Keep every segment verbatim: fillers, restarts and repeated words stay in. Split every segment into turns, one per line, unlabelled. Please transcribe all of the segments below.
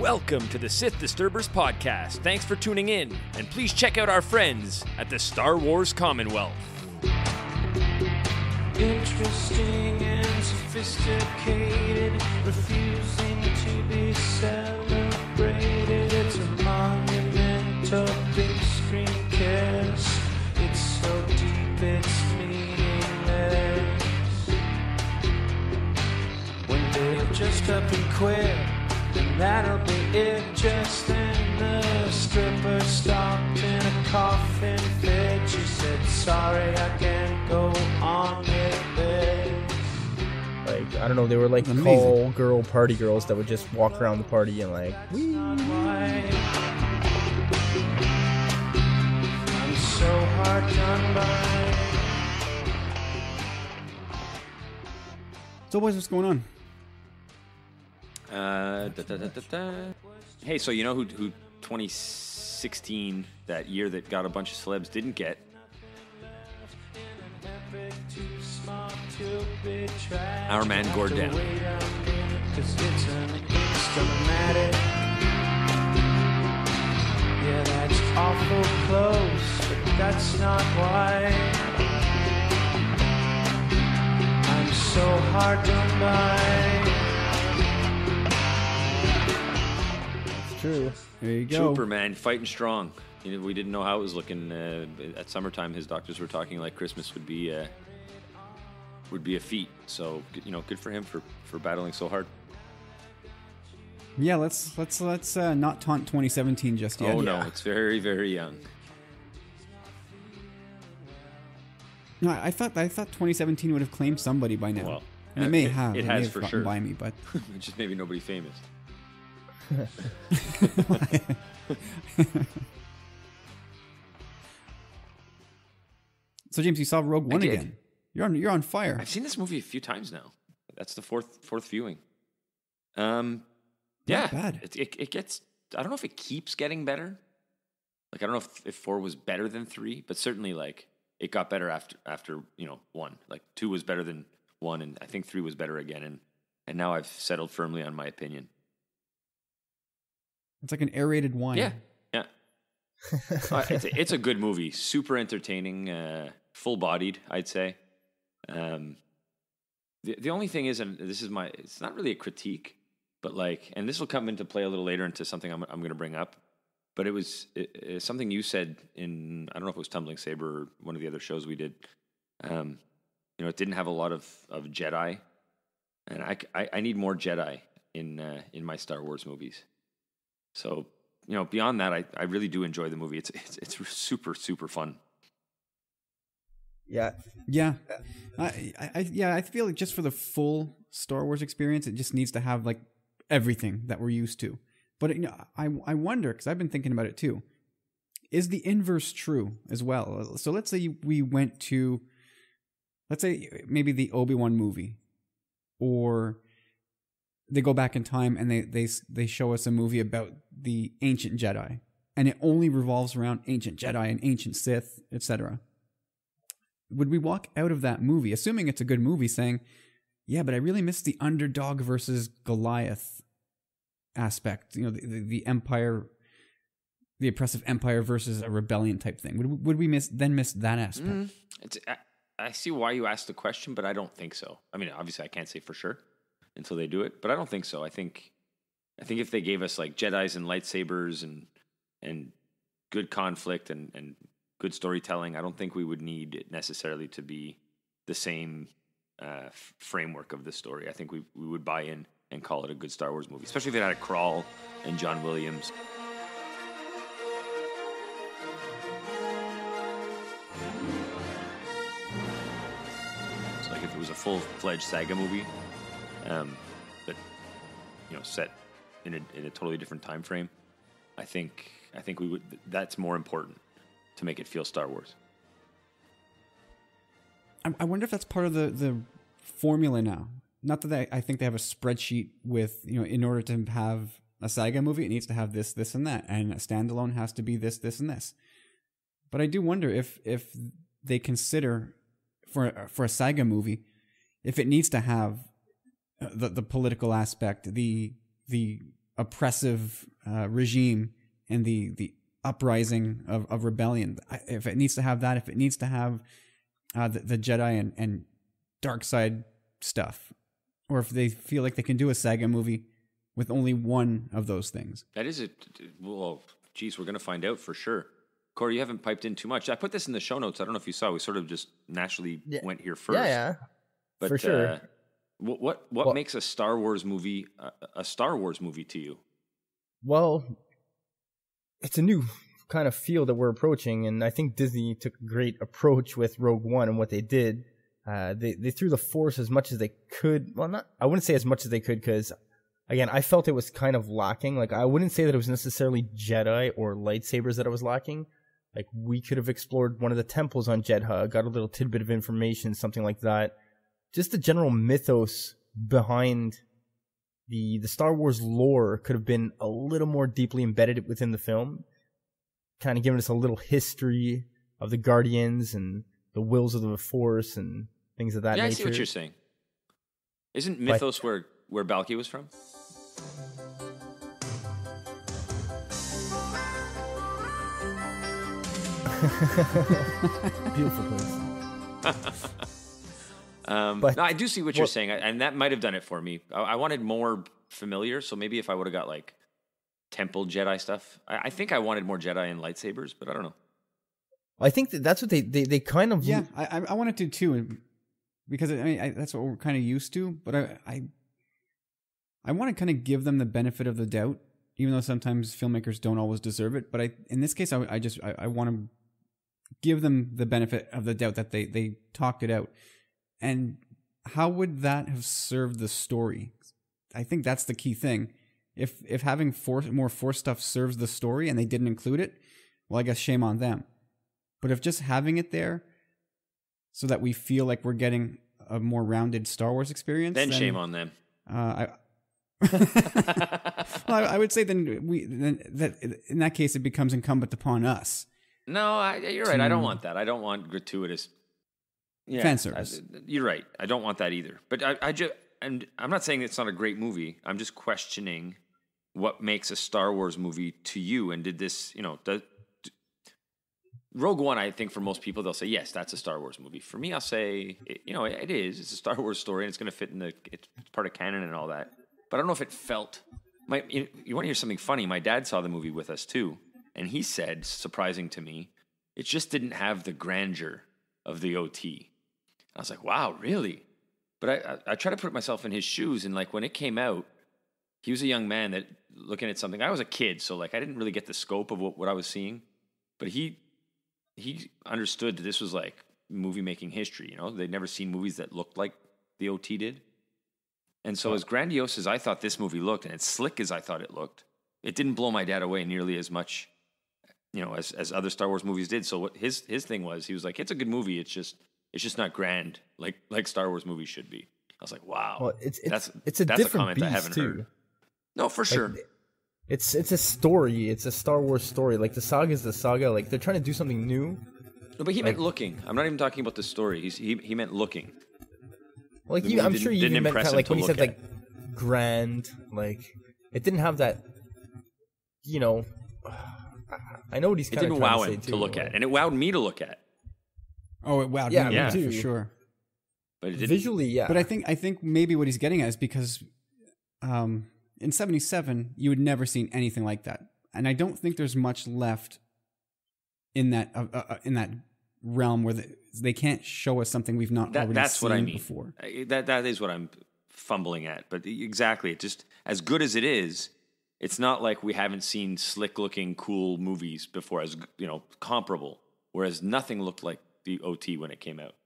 Welcome to the Sith Disturbers podcast. Thanks for tuning in, and please check out our friends at the Star Wars Commonwealth.
Interesting and sophisticated, refusing to be celebrated. It's a monument of big screen cares. It's so deep, it's meaningless. When they just up and quit, and that'll be it. Just then the stripper stopped in a coffin fit. She said, sorry, I can't go on with this.
Like, I don't know, they were like
Amazing.
call girl party girls that would just walk around the party and like,
That's not why I'm so hard done by.
So, boys, what's going on?
Uh, da, da, da, da, da. Hey, so you know who, who twenty sixteen, that year that got a bunch of celebs, didn't get? Our man Gordon.
Yeah, that's awful close, but that's not why I'm so hard done by.
it's true.
There you go.
Trooper, man, fighting strong. You know, we didn't know how it was looking. Uh, at summertime, his doctors were talking like Christmas would be uh, would be a feat. So, you know, good for him for, for battling so hard.
Yeah, let's let's let's uh, not taunt twenty seventeen just yet.
Oh, no, it's very, very young.
No, I thought I thought twenty seventeen would have claimed somebody by now.
Well,
and it may
it-
have.
it
may
has
have
for
gotten
sure.
by me, but
Just maybe nobody famous.
So, James, you saw Rogue One
did.
again. You're on you're on fire.
I've seen this movie a few times now. That's the fourth fourth viewing. Um, yeah,
Not bad.
It, it it gets. I don't know if it keeps getting better. Like I don't know if, if four was better than three, but certainly like it got better after after you know one. Like two was better than one, and I think three was better again. And and now I've settled firmly on my opinion.
It's like an aerated wine.
Yeah, yeah. Uh, it's a, it's a good movie, super entertaining, uh, full bodied. I'd say. Um, the the only thing is, and this is my, it's not really a critique, but like, and this will come into play a little later into something I'm I'm going to bring up. But it was it, it's something you said in, I don't know if it was Tumbling Saber or one of the other shows we did. Um, you know, it didn't have a lot of, of Jedi, and I, I, I need more Jedi in uh, in my Star Wars movies. So, you know, beyond that, I, I really do enjoy the movie. It's it's it's super super fun.
Yeah.
Yeah, I, I, yeah, I feel like just for the full Star Wars experience, it just needs to have like everything that we're used to. But you know, I, I wonder, because I've been thinking about it too. Is the inverse true as well? So let's say we went to, let's say maybe the Obi-Wan movie, or they go back in time and they they they show us a movie about the ancient Jedi, and it only revolves around ancient Jedi and ancient Sith, et cetera. Would we walk out of that movie, assuming it's a good movie, saying, yeah, but I really miss the underdog versus Goliath aspect, you know, the, the, the empire, the oppressive empire versus a rebellion type thing? Would, would we miss then miss that aspect?
Mm, it's I, I see why you asked the question, but I don't think so. I mean, obviously I can't say for sure until they do it, but I don't think so. I think I think if they gave us like Jedis and lightsabers and and good conflict and, and good storytelling, I don't think we would need it necessarily to be the same uh, f- framework of the story. I think we we would buy in and call it a good Star Wars movie, especially if it had a Crawl and John Williams. So like if it was a full-fledged saga movie, um, but you know, set in a in a totally different time frame, I think I think we would. That's more important to make it feel Star Wars.
I, I wonder if that's part of the, the formula now. Not that they, I think they have a spreadsheet with, you know, in order to have a saga movie, it needs to have this, this, and that, and a standalone has to be this, this, and this. But I do wonder if if they consider for for a saga movie, if it needs to have the the political aspect, the the oppressive uh, regime and the the uprising of, of rebellion. If it needs to have that, if it needs to have uh, the, the Jedi and, and dark side stuff, or if they feel like they can do a saga movie with only one of those things.
That is it. Well, geez, we're going to find out for sure. Corey, you haven't piped in too much. I put this in the show notes. I don't know if you saw. We sort of just naturally
Yeah.
went here first.
Yeah, yeah.
But,
For sure.
Uh, what what, what
Well-
makes a Star Wars movie a, a Star Wars movie to you?
Well, it's a new kind of field that we're approaching, and I think Disney took a great approach with Rogue One and what they did. Uh, they they threw the Force as much as they could. Well, not I wouldn't say as much as they could because, again, I felt it was kind of lacking. Like I wouldn't say that it was necessarily Jedi or lightsabers that I was lacking. Like we could have explored one of the temples on Jedha, got a little tidbit of information, something like that. Just the general mythos behind the the Star Wars lore could have been a little more deeply embedded within the film, kind of giving us a little history of the Guardians and the wills of the Force and things of that
yeah,
nature.
I see what you're saying. Isn't Mythos where, where Balky was from?
Beautiful place.
Um,
But-
no, I do see what you're
well-
saying, and that might have done it for me. I, I wanted more familiar, so maybe if I would have got like Temple Jedi stuff, I, I think I wanted more Jedi and lightsabers, but I don't know.
I think that that's what they, they, they kind of...
Yeah, I I- I wanted to too, and- because I mean I, that's what we're kind of used to. But I I, I want to kind of give them the benefit of the doubt, even though sometimes filmmakers don't always deserve it. But I in this case, I, I just I, I want to give them the benefit of the doubt that they they talked it out. And how would that have served the story? I think that's the key thing. If if having force, more Force stuff serves the story and they didn't include it, well, I guess shame on them. But if just having it there so that we feel like we're getting a more rounded Star Wars experience,
Then shame on them.
Uh, I, well, I, I would say then we then that in that case it becomes incumbent upon us.
No, I, you're right. I don't
To-
want that. I don't want gratuitous yeah,
Fan service.
I- you're right. I don't want that either. But I, I just, and I'm not saying it's not a great movie. I'm just questioning what makes a Star Wars movie to you. And did this, you know, does, d- Rogue One, I think for most people, they'll say, yes, that's a Star Wars movie. For me, I'll say, it, you know, it, it is. It's a Star Wars story and it's going to fit in the, it's part of canon and all that. But I don't know if it felt, my, you, you want to hear something funny? My dad saw the movie with us too. And he said, surprising to me, it just didn't have the grandeur of the O T. I was like, wow, really? But I, I, I try to put myself in his shoes, and like when it came out, he was a young man that looking at something. I was a kid, so like I didn't really get the scope of what, what I was seeing. But he he understood that this was like movie making history. You know, they'd never seen movies that looked like the O T did. And so, as grandiose as I thought this movie looked, and as slick as I thought it looked, it didn't blow my dad away nearly as much, you know, as as other Star Wars movies did. So what his his thing was, he was like, it's a good movie. It's just it's just not grand like like Star Wars movies should be. I was like, wow,
Well, it's it's
that's
it's a
that's a
different
comment I
beast
haven't
too.
heard. No, for sure.
It's it's a story. It's a Star Wars story. Like the saga is the saga. Like they're trying to do something new.
No, but he meant looking. I'm not even talking about the story. He's, he he meant looking.
Like
The
you,
movie
I'm
didn't-
sure you
didn't
even meant
impress
kind of
him
like
to
when you
look
said like grand. Like it didn't have that. You know, I know what he's
It
kind of
didn't
trying
wow
to say
him
too.
to look
like,
at, and it wowed me to look at.
Oh, it wowed
Yeah,
me,
me
yeah,
too.
for sure.
But it didn't.
Visually, yeah.
But I think I think maybe what he's getting at is because um, in seventy-seven you had never seen anything like that, and I don't think there's much left in that uh, uh, in that realm where the, they can't show us something we've not
That,
already
that's
seen
what I mean.
before.
I- That that is what I'm fumbling at. But exactly, it just as good as it is, it's not like we haven't seen slick-looking, cool movies before, as you know, comparable. Whereas nothing looked like the O T when it came out.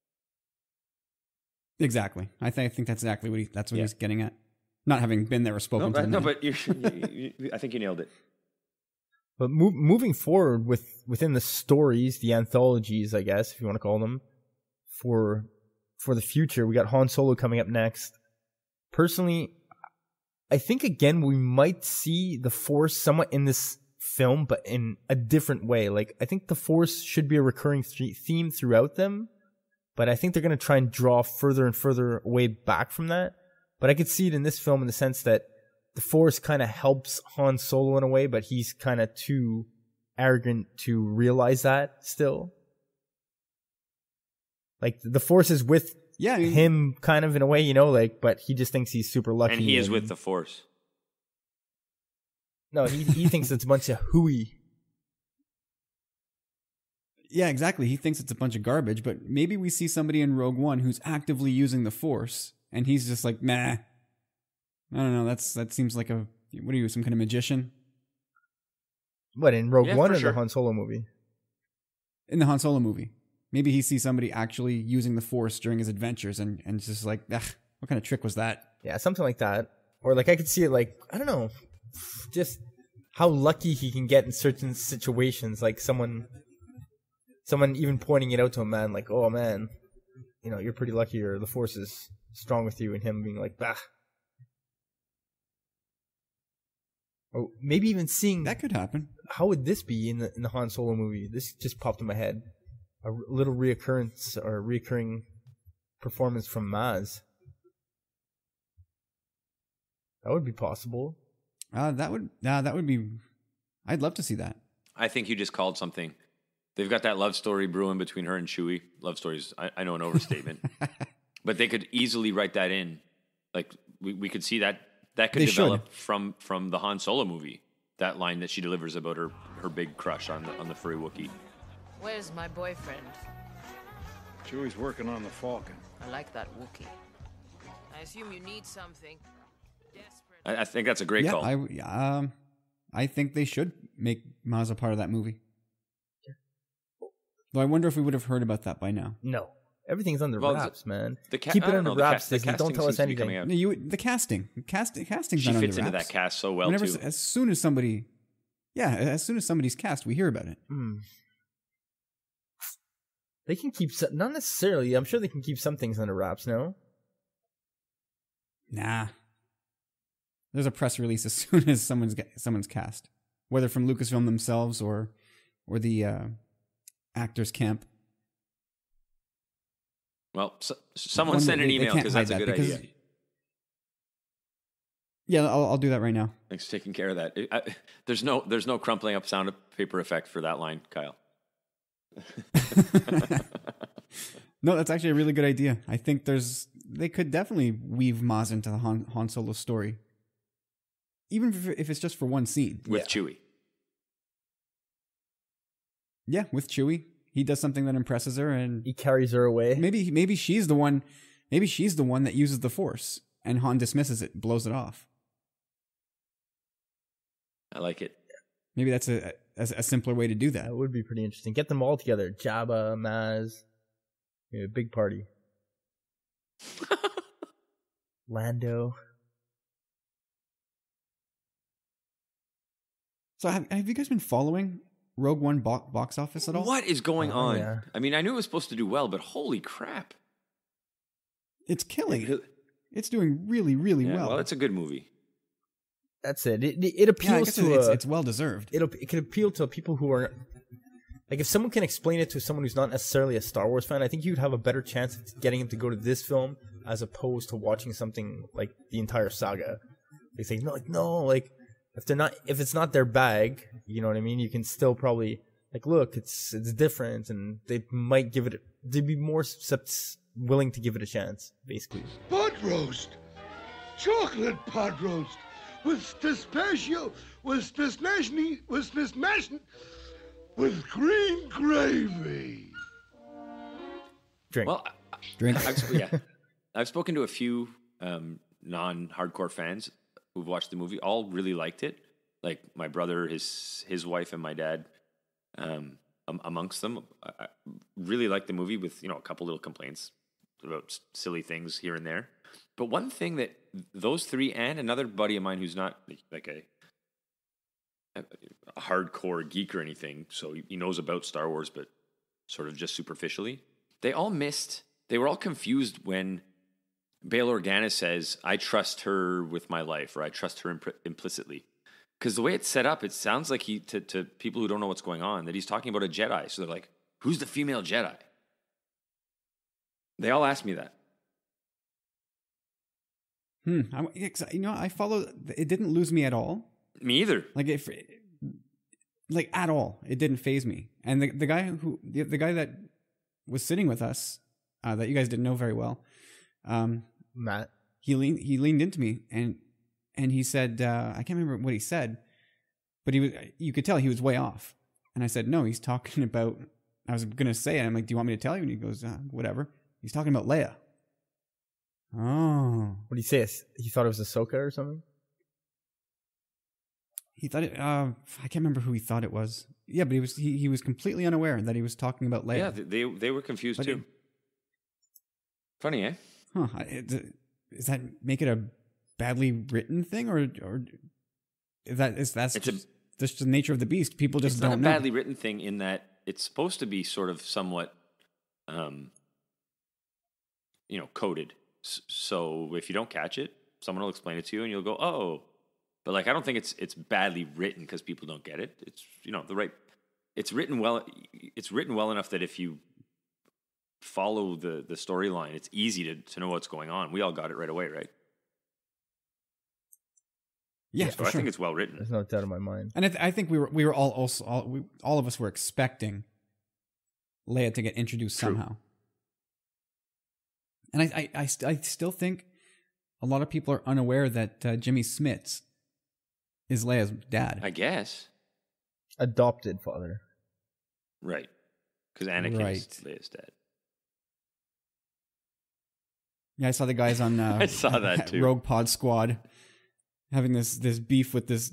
Exactly. I think I think that's exactly what he that's what
Yeah.
he's getting at. Not having been there or
No,
spoken to
but,
the
no,
man.
but you're, you, you, I think you nailed it.
But move, moving forward with within the stories, the anthologies, I guess, if you want to call them, for for the future, we got Han Solo coming up next. Personally, I think again we might see the Force somewhat in this film, but in a different way. Like I think the Force should be a recurring th- theme throughout them, but I think they're going to try and draw further and further away back from that. But I could see it in this film in the sense that the Force kind of helps Han Solo in a way, but he's kind of too arrogant to realize that still. Like, the Force is with
Yeah, I mean,
him kind of in a way, you know, like, but he just thinks he's super lucky.
And he is with the Force.
No, he he thinks it's a bunch of hooey.
yeah, exactly. He thinks it's a bunch of garbage, but maybe we see somebody in Rogue One who's actively using the Force, and he's just like, nah. I don't know. That's that seems like a what are you, some kind of magician?
What, in Rogue
Yeah,
One
for
or
sure.
the Han Solo movie?
In the Han Solo movie. Maybe he sees somebody actually using the Force during his adventures, and and it's just like, ah, what kind of trick was that?
Yeah, something like that. Or like I could see it like, I don't know, just how lucky he can get in certain situations. Like someone, someone even pointing it out to him, man, like, oh man, you know, you're pretty lucky, or the Force is strong with you, and him being like, bah. Or maybe even seeing
That could happen.
how would this be in the in the Han Solo movie? This just popped in my head. A r- little reoccurrence or reoccurring performance from Maz. That would be possible.
Uh, that would uh, that would be. I'd love to see that.
I think you just called something. They've got that love story brewing between her and Chewie. Love stories, I, I know, an overstatement. But they could easily write that in. Like, we, we could see that that could
They
develop from from the Han Solo movie. That line that she delivers about her, her big crush on the on the furry Wookiee.
Where's my boyfriend?
Chewie's working on the Falcon.
I like that Wookiee. I assume you need something. Desperate.
I, I think that's a great
yeah,
call.
I um, I think they should make Maz a part of that movie. Though I wonder if we would have heard about that by now.
No. Everything's under
Well,
wraps, man.
the ca-
Keep
I
it
don't
under
know, the
wraps,
ca- the
Disney. Don't
casting
tell us
seems to be
anything.
coming out.
No, you the casting, casting, casting's
She
not
fits
under
into
wraps.
that cast so well
Whenever,
too.
as soon as somebody, yeah, as soon as somebody's cast, we hear about it.
Hmm. They can keep some, not necessarily. I'm sure they can keep some things under wraps. No.
Nah, there's a press release as soon as someone's get, someone's cast, whether from Lucasfilm themselves or or the uh, actors camp.
Well, so, someone
One
send
that
an
they- they
email
can't
because
hide
that's a
that
good
because-
idea.
Yeah, I'll, I'll do that right now.
Thanks for taking care of that. I, I, there's no there's no crumpling up sound paper effect for that line, Kyle.
No, that's actually a really good idea. I think there's they could definitely weave Maz into the Han, Han Solo story, even if, if it's just for one scene.
With
Yeah.
Chewie.
Yeah, with Chewie, he does something that impresses her, and
He carries her away.
maybe maybe she's the one, maybe she's the one that uses the Force, and Han dismisses it, blows it off.
I like it.
Maybe that's a a, a simpler way to do that.
That would be pretty interesting. Get them all together. Jabba, Maz. Yeah, big party. Lando.
So have, have you guys been following Rogue One bo- box office at all?
What is going
Oh,
on?
yeah.
I mean, I knew it was supposed to do well, but holy crap.
It's killing
It-
it. It's doing really, really
Yeah,
well.
well, it's a good movie.
That's it. It, it
yeah, I
appeals
guess
to
it's,
a,
it's well deserved.
it'll it can appeal to people who are like, if someone can explain it to someone who's not necessarily a Star Wars fan, I think you'd have a better chance of getting him to go to this film as opposed to watching something like the entire saga. They say no, like no, like if they're not, if it's not their bag, you know what I mean. You can still probably like, look, it's it's different, and they might give it. They'd be more suscept- willing to give it a chance, basically.
Pot roast! Chocolate pot roast! With the special, with this nation, with this nation, with green gravy.
Drink.
Well, I-
Drink.
I've, yeah, I've spoken to a few um, non-hardcore fans who've watched the movie. All really liked it. Like my brother, his his wife, and my dad, um, um, amongst them, I, I really liked the movie. With you know a couple little complaints about s- silly things here and there. But one thing that those three and another buddy of mine who's not like a, a, a hardcore geek or anything, so he he knows about Star Wars, but sort of just superficially, they all missed. They were all confused when Bail Organa says, "I trust her with my life," or "I trust her impr- implicitly." Because the way it's set up, it sounds like he to, to people who don't know what's going on that he's talking about a Jedi. So they're like, "Who's the female Jedi?" They all asked me that.
Hmm. I, you know, I follow. It didn't lose me at all.
Me either.
Like if, like at all, it didn't phase me. And the the guy who the, the guy that was sitting with us, uh, that you guys didn't know very well, um,
Matt.
He leaned he leaned into me and and he said, uh, I can't remember what he said, but he was you could tell he was way off. And I said, no, he's talking about. I was gonna say it. I'm like, do you want me to tell you? And he goes, uh, whatever. He's talking about Leia. Oh,
What do you say? He thought it was Ahsoka or something?
he thought it. Uh, I can't remember who he thought it was. Yeah, but he was he, he was completely unaware that he was talking about Leia.
Yeah, they they were confused
But
too.
it-
Funny, eh?
Huh? I- it- Does that make it a badly written thing, or or is that is that's
It's a-
just, just the nature of the beast? People just
It's
don't
not a
know.
badly written thing in that it's supposed to be sort of somewhat, um, you know, coded. S- So if you don't catch it, someone will explain it to you, and you'll go, "Oh." But like, I don't think it's it's badly written because people don't get it. It's you know the right. It's written well. It's written well enough that if you follow the the storyline, it's easy to to know what's going on. We all got it right away, right?
Yeah,
So
for
I
sure.
think it's well written.
There's no doubt in my mind.
And I, th- I think we were we were all also all, we, all of us were expecting Leia to get introduced
True.
somehow. And I I, I, st- I still think a lot of people are unaware that uh, Jimmy Smits is Leia's dad.
I guess.
Adopted father.
Right. Because Anakin
Right.
is Leia's dad.
Yeah, I saw the guys on uh,
I saw that too.
Rogue Pod Squad having this this beef with this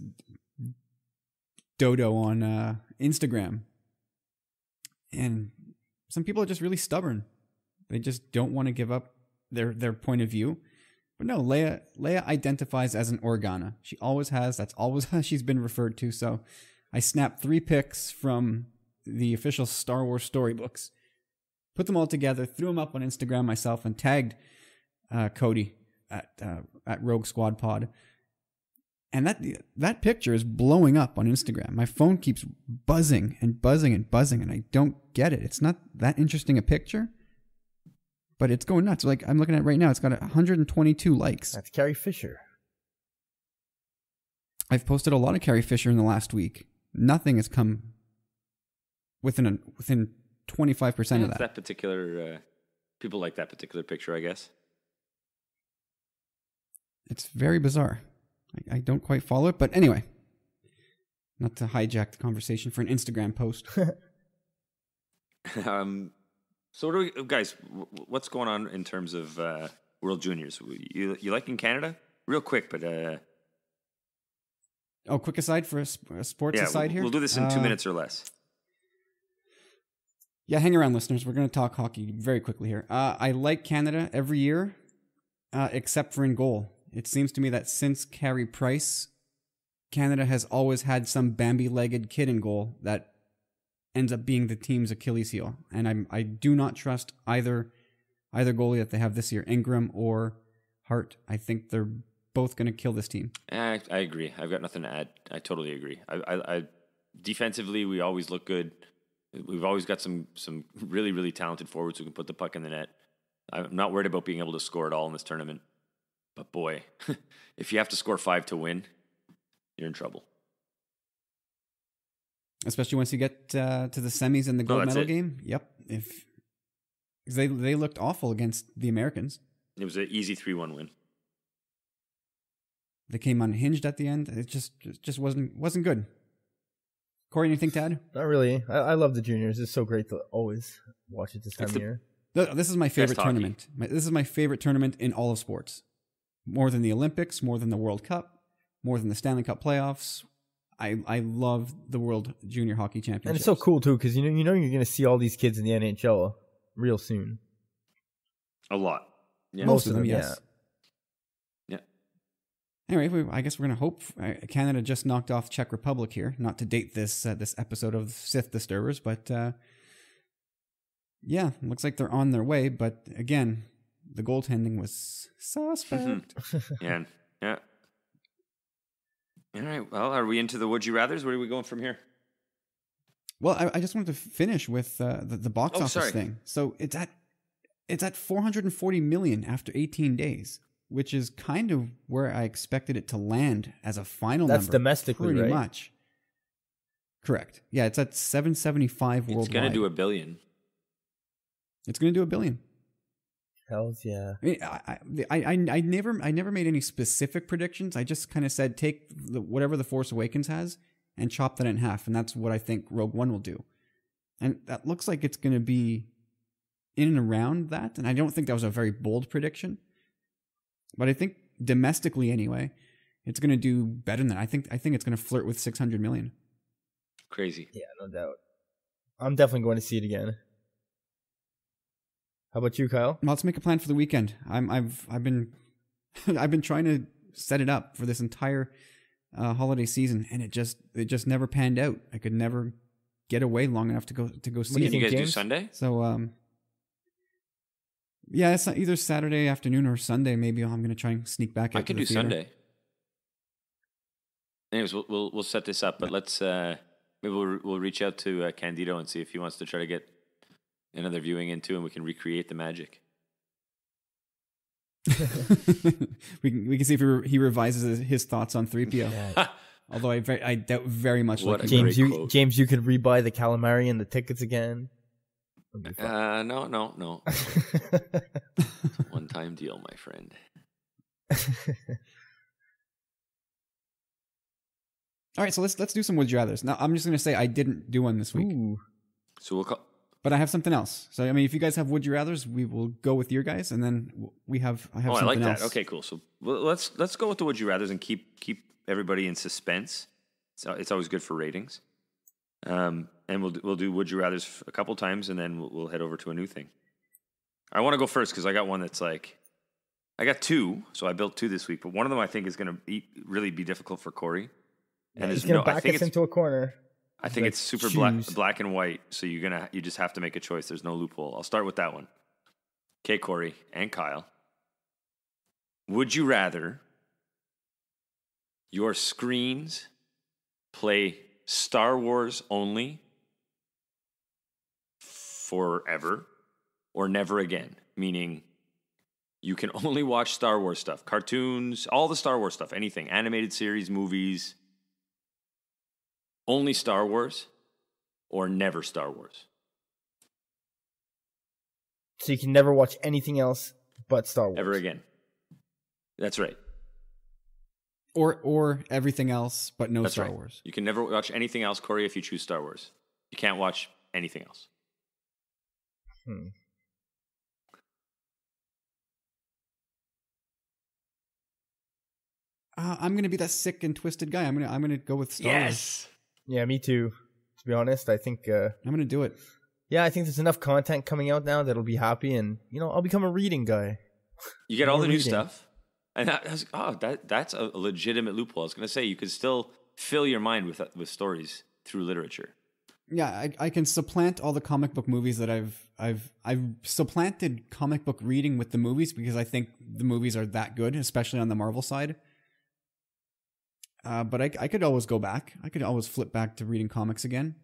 dodo on uh, Instagram, and some people are just really stubborn. They just don't want to give up their their point of view. But no, Leia Leia identifies as an Organa. She always has. That's always how she's been referred to. So I snapped three pics from the official Star Wars storybooks, put them all together, threw them up on Instagram myself, and tagged uh, Cody at uh, at Rogue Squad Pod. And that that picture is blowing up on Instagram. My phone keeps buzzing and buzzing and buzzing, and I don't get it. It's not that interesting a picture, but it's going nuts. Like I'm looking at it right now, it's got one hundred twenty-two likes.
That's Carrie Fisher.
I've posted a lot of Carrie Fisher in the last week. Nothing has come within a, within twenty-five percent
Yeah,
of
it's
that.
that particular. Uh, people like that particular picture, I guess.
It's very bizarre. I, I don't quite follow it, but anyway, not to hijack the conversation for an Instagram post.
um, so, what do we, guys, w- what's going on in terms of uh, World Juniors? You you like in Canada? Real quick, but uh,
Oh, quick aside for a, sp- a sports
yeah,
aside
we'll,
here.
we'll do this in two
Uh,
minutes or less.
Yeah, hang around, listeners. We're going to talk hockey very quickly here. Uh, I like Canada every year, uh, except for in goal. It seems to me that since Carey Price, Canada has always had some Bambi-legged kid in goal that ends up being the team's Achilles heel. And I'm, I do not trust either either goalie that they have this year, Ingram or Hart. I think they're both going to kill this team.
I, I agree. I've got nothing to add. I totally agree. I, I, I defensively, we always look good. We've always got some some really really talented forwards who can put the puck in the net. I'm not worried about being able to score at all in this tournament. But boy, if you have to score five to win, you're in trouble.
Especially once you get uh, to the semis and the gold
that's
medal
it.
game. Yep. If 'cause they they looked awful against the Americans.
It was an easy three one win.
They came unhinged at the end. It just it just wasn't wasn't good. Corey, anything to add?
Not really. I, I love the juniors. It's so great to always watch it this time
It's
of
the-
year.
No, This is my favorite
hockey.
tournament. My, this is my favorite tournament in all of sports. More than the Olympics, more than the World Cup, more than the Stanley Cup playoffs. I I love the World Junior Hockey Championship.
And it's so cool too because you know you know you're going to see all these kids in the N H L real soon.
A lot. Yeah.
Most of them, yes.
Yeah.
Anyway, we, I guess we're gonna hope uh, Canada just knocked off Czech Republic here. Not to date this uh, this episode of Sith Disturbers, but uh, yeah, looks like they're on their way. But again, the goaltending was suspect.
Yeah. Yeah. All right. Well, are we into the would you rather's? Where are we going from here?
Well, I, I just wanted to finish with uh, the, the box
Oh,
office
sorry.
thing. So it's at it's at four hundred forty million after eighteen days, which is kind of where I expected it to land as a final
That's
number.
domestically,
pretty
right?
much. Correct. Yeah, it's at seven seventy-five worldwide.
It's going to do a billion.
It's going to do a billion.
Hells yeah.
I mean, I, I, I, I never, I never made any specific predictions. I just kind of said take the, whatever the Force Awakens has and chop that in half, and that's what I think Rogue One will do. And that looks like it's going to be in and around that. And I don't think that was a very bold prediction, but I think domestically anyway, it's going to do better than that. I think, I think it's going to flirt with six hundred million.
Crazy.
Yeah, no doubt. I'm definitely going to see it again. How about you, Kyle?
Well, let's make a plan for the weekend. I'm, I've, I've been, I've been trying to set it up for this entire uh, holiday season, and it just, it just never panned out. I could never get away long enough to go to go see
do you
it.
Can you
think,
guys do
James?
Sunday?
So, um, yeah, it's either Saturday afternoon or Sunday. Maybe I'm going to try and sneak back. Out
I can
to the
do
theater.
Sunday. Anyways, we'll, we'll we'll set this up, but let's uh, maybe we'll we'll reach out to uh, Candido and see if he wants to try to get another viewing in too, and we can recreate the magic.
we can we can see if he, re- he revises his, his thoughts on three P O.
Yeah.
Although I very, I doubt very much.
What
like
a
he
James,
great
you
quote.
James, you could rebuy the calamari and the tickets again. That'd be fun.
Uh, no, no, no. One time deal, my friend.
All right, so let's let's do some would you rather's. Now I'm just going to say I didn't do one this week,
Ooh.
So we'll call.
but I have something else. So I mean, if you guys have would you rather's, we will go with your guys, and then w- we have I have
Oh, I
something
like that.
else.
Okay, cool. So well, let's let's go with the would you rather's and keep keep everybody in suspense. So it's always good for ratings. Um, and we'll do- we'll do would you rather's a couple times, and then we'll, we'll head over to a new thing. I want to go first because I got one that's like, I got two, so I built two this week. But one of them I think is going to really be difficult for Corey. And
He's
there's
gonna
no, I
back
think
us
it's
into a corner.
I think
Like,
it's super black,
choose.
black and white. So you're gonna you just have to make a choice. There's no loophole. I'll start with that one. Okay, Corey and Kyle. Would you rather your screens play Star Wars only forever or never again? Meaning you can only watch Star Wars stuff, cartoons, all the Star Wars stuff, anything, animated series, movies, only Star Wars or never Star Wars.
So you can never watch anything else but Star Wars.
Ever again. That's right.
Or or everything else, but no
That's
Star
right.
Wars.
You can never watch anything else, Corey, if you choose Star Wars. You can't watch anything else.
Hmm.
Uh, I'm gonna be that sick and twisted guy. I'm gonna I'm gonna go with Star Wars.
Yeah, me too. To be honest, I think. Uh,
I'm gonna do it.
yeah, I think there's enough content coming out now that'll be happy, and you know, I'll become a reading guy.
You get all
More
the new
reading.
stuff. And that, that's, oh, that, that's a legitimate loophole. I was going to say, you could still fill your mind with with stories through literature.
Yeah, I, I can supplant all the comic book movies that I've I've I've supplanted comic book reading with the movies because I think the movies are that good, especially on the Marvel side. Uh, but I I could always go back. I could always flip back to reading comics again.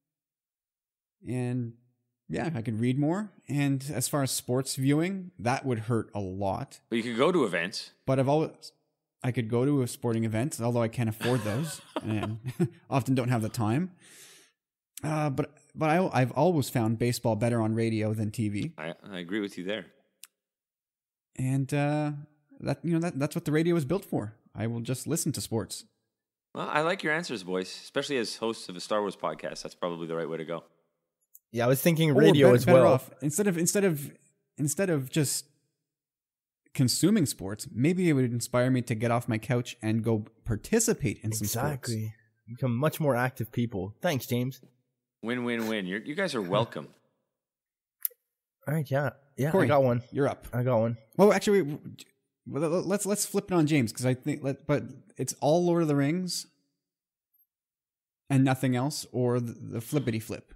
And yeah, I could read more. And as far as sports viewing, that would hurt a lot.
But you could go to events.
But I've always I could go to a sporting event, although I can't afford those and often don't have the time. Uh, but but I, I've always found baseball better on radio than T V,
I, I agree with you there.
and uh, that you know that that's what the radio is built for. I will just listen to sports.
Well, I like your answers, boys, especially as hosts of a Star Wars podcast. That's probably the right way to go.
Yeah, I was thinking
Or
radio
bet-
as
better
well.
off. Instead of instead of instead of just consuming sports, maybe it would inspire me to get off my couch and go participate in some sports.
Exactly. Become much more active people. Thanks, James.
Win, win, win. You're, you guys are welcome.
All right, yeah, yeah,
Corey,
I got one.
You're up.
I got one.
Well, actually, we- well, let's let's flip it on James because I think. Let, but it's all Lord of the Rings and nothing else, or the, the flippity flip.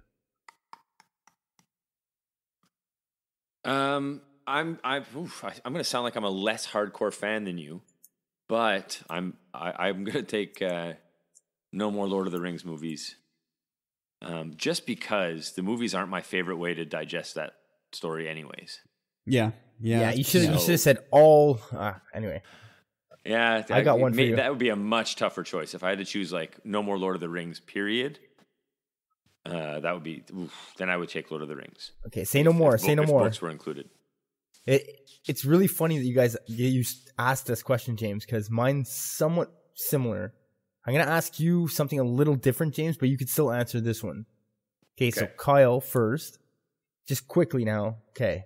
Um, I'm I'm oof, I, I'm going to sound like I'm a less hardcore fan than you, but I'm I, I'm going to take uh, no more Lord of the Rings movies. Um, just because the movies aren't my favorite way to digest that story, anyways.
Yeah, Yeah,
Yeah, you should
so-
you should have said all. Uh, anyway,
Yeah,
I got one for
may-
you.
That would be a much tougher choice if I had to choose like no more Lord of the Rings. Period. Uh, that would be. Oof, then I would take Lord of the Rings.
okay. Say no more.
If
Say
bo-
no
if
more.
Books were included.
It it's really funny that you guys you asked this question, James, because mine's somewhat similar. I'm gonna ask you something a little different, James, but you could still answer this one. Okay, so
Okay.
Kyle first. Just quickly now. Okay.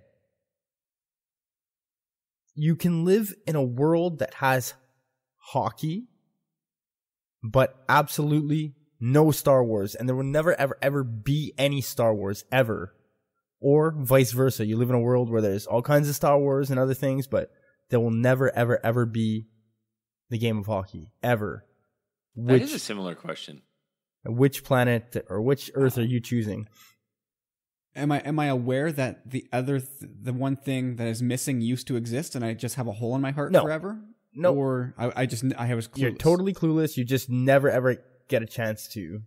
You can live in a world that has hockey, but absolutely no Star Wars, and there will never, ever, ever be any Star Wars ever. Or vice versa. You live in a world where there's all kinds of Star Wars and other things, but there will never, ever, ever be the game of hockey. Ever.
That is a
Which,
similar question.
which planet or which Earth are you choosing?
Am I am I aware that the other th- the one thing that is missing used to exist, and I just have a hole in my heart
No.
forever?
No.
Or I, I just I was clueless.
You're totally clueless. You just never, ever get a chance to.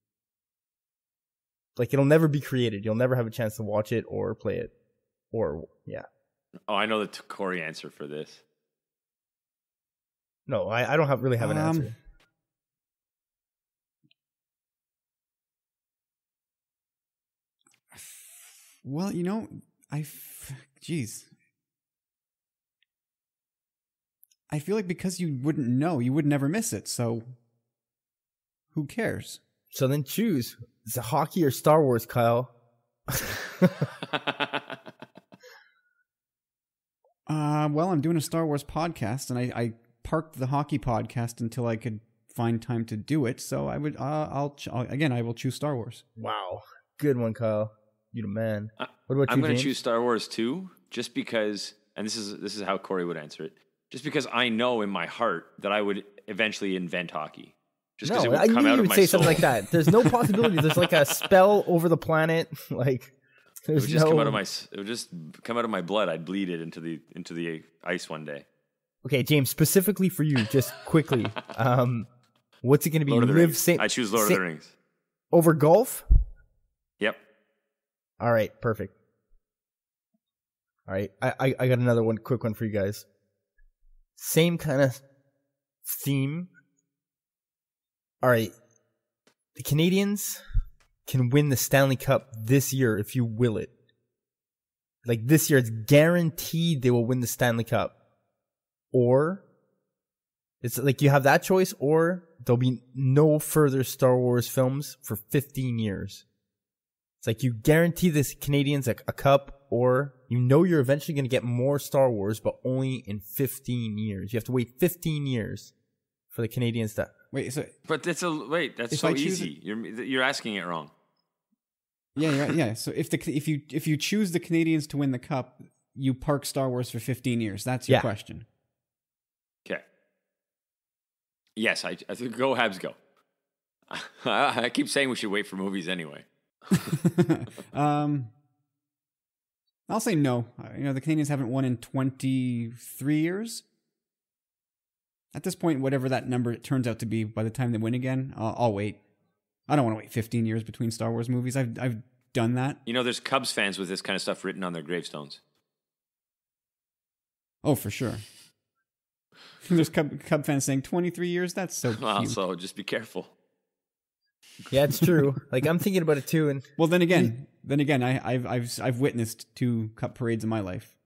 Like, it'll never be created. You'll never have a chance to watch it or play it. Or, yeah.
Oh, I know the t- Corey answer for this.
No, I, I don't have really have an
Um,
answer.
Well, you know, I, f- jeez, I feel like because you wouldn't know, you would never miss it. So, who cares?
So then choose. Is it hockey or Star Wars, Kyle?
Uh, well, I'm doing a Star Wars podcast, and I, I parked the hockey podcast until I could find time to do it. So I would, uh, I'll, ch- I'll again, I will choose Star Wars.
Wow. Good one, Kyle. You the man.
I-
What about
I'm
you,
going to
James?
choose Star Wars too, just because, and this is this is how Corey would answer it. Just because I know in my heart that I would eventually invent hockey. Just because
No,
it would
I
come
knew
out
you
of
would
my
say
soul.
something like that. There's no possibility. There's like a spell over the planet. Like,
It
there's
would just
no...
come out of my. s- It would just come out of my blood. I'd bleed it into the into the ice one day.
Okay, James, specifically for you, just quickly. um, what's it going to be?
Lord of the
Live
Rings.
same,
I choose Lord
sa-
of the Rings.
over golf?
Yep.
All right, perfect. All right, I, I, I got another one, quick one for you guys. Same kind of theme. All right, the Canadians can win the Stanley Cup this year if you will it. Like this year, it's guaranteed they will win the Stanley Cup. Or it's like you have that choice, or there'll be no further Star Wars films for fifteen years. It's like you guarantee this Canadians a, a cup, or you know you're eventually going to get more Star Wars, but only in fifteen years. You have to wait fifteen years for the Canadians to.
Wait, so
But it's a wait. That's
If
so
I choose
easy. You're you're asking it wrong.
yeah, yeah, yeah. So if the if you if you choose the Canadians to win the cup, you park Star Wars for fifteen years. That's your
Yeah.
question.
Okay. Yes, I, I think go Habs go. I keep saying we should wait for movies anyway.
um, I'll say no. Uh, You know, the Canadians haven't won in twenty-three years. At this point, whatever that number turns out to be, by the time they win again, I'll, I'll wait. I don't want to wait fifteen years between Star Wars movies. I've I've done that.
You know, there's Cubs fans with this kind of stuff written on their gravestones.
Oh, for sure. There's Cub, Cub fans saying twenty-three years. That's so
Well,
cute.
so just be careful.
Yeah, it's true. Like I'm thinking about it too, and
Well, then again, then again, I, I've I've I've witnessed two cup parades in my life.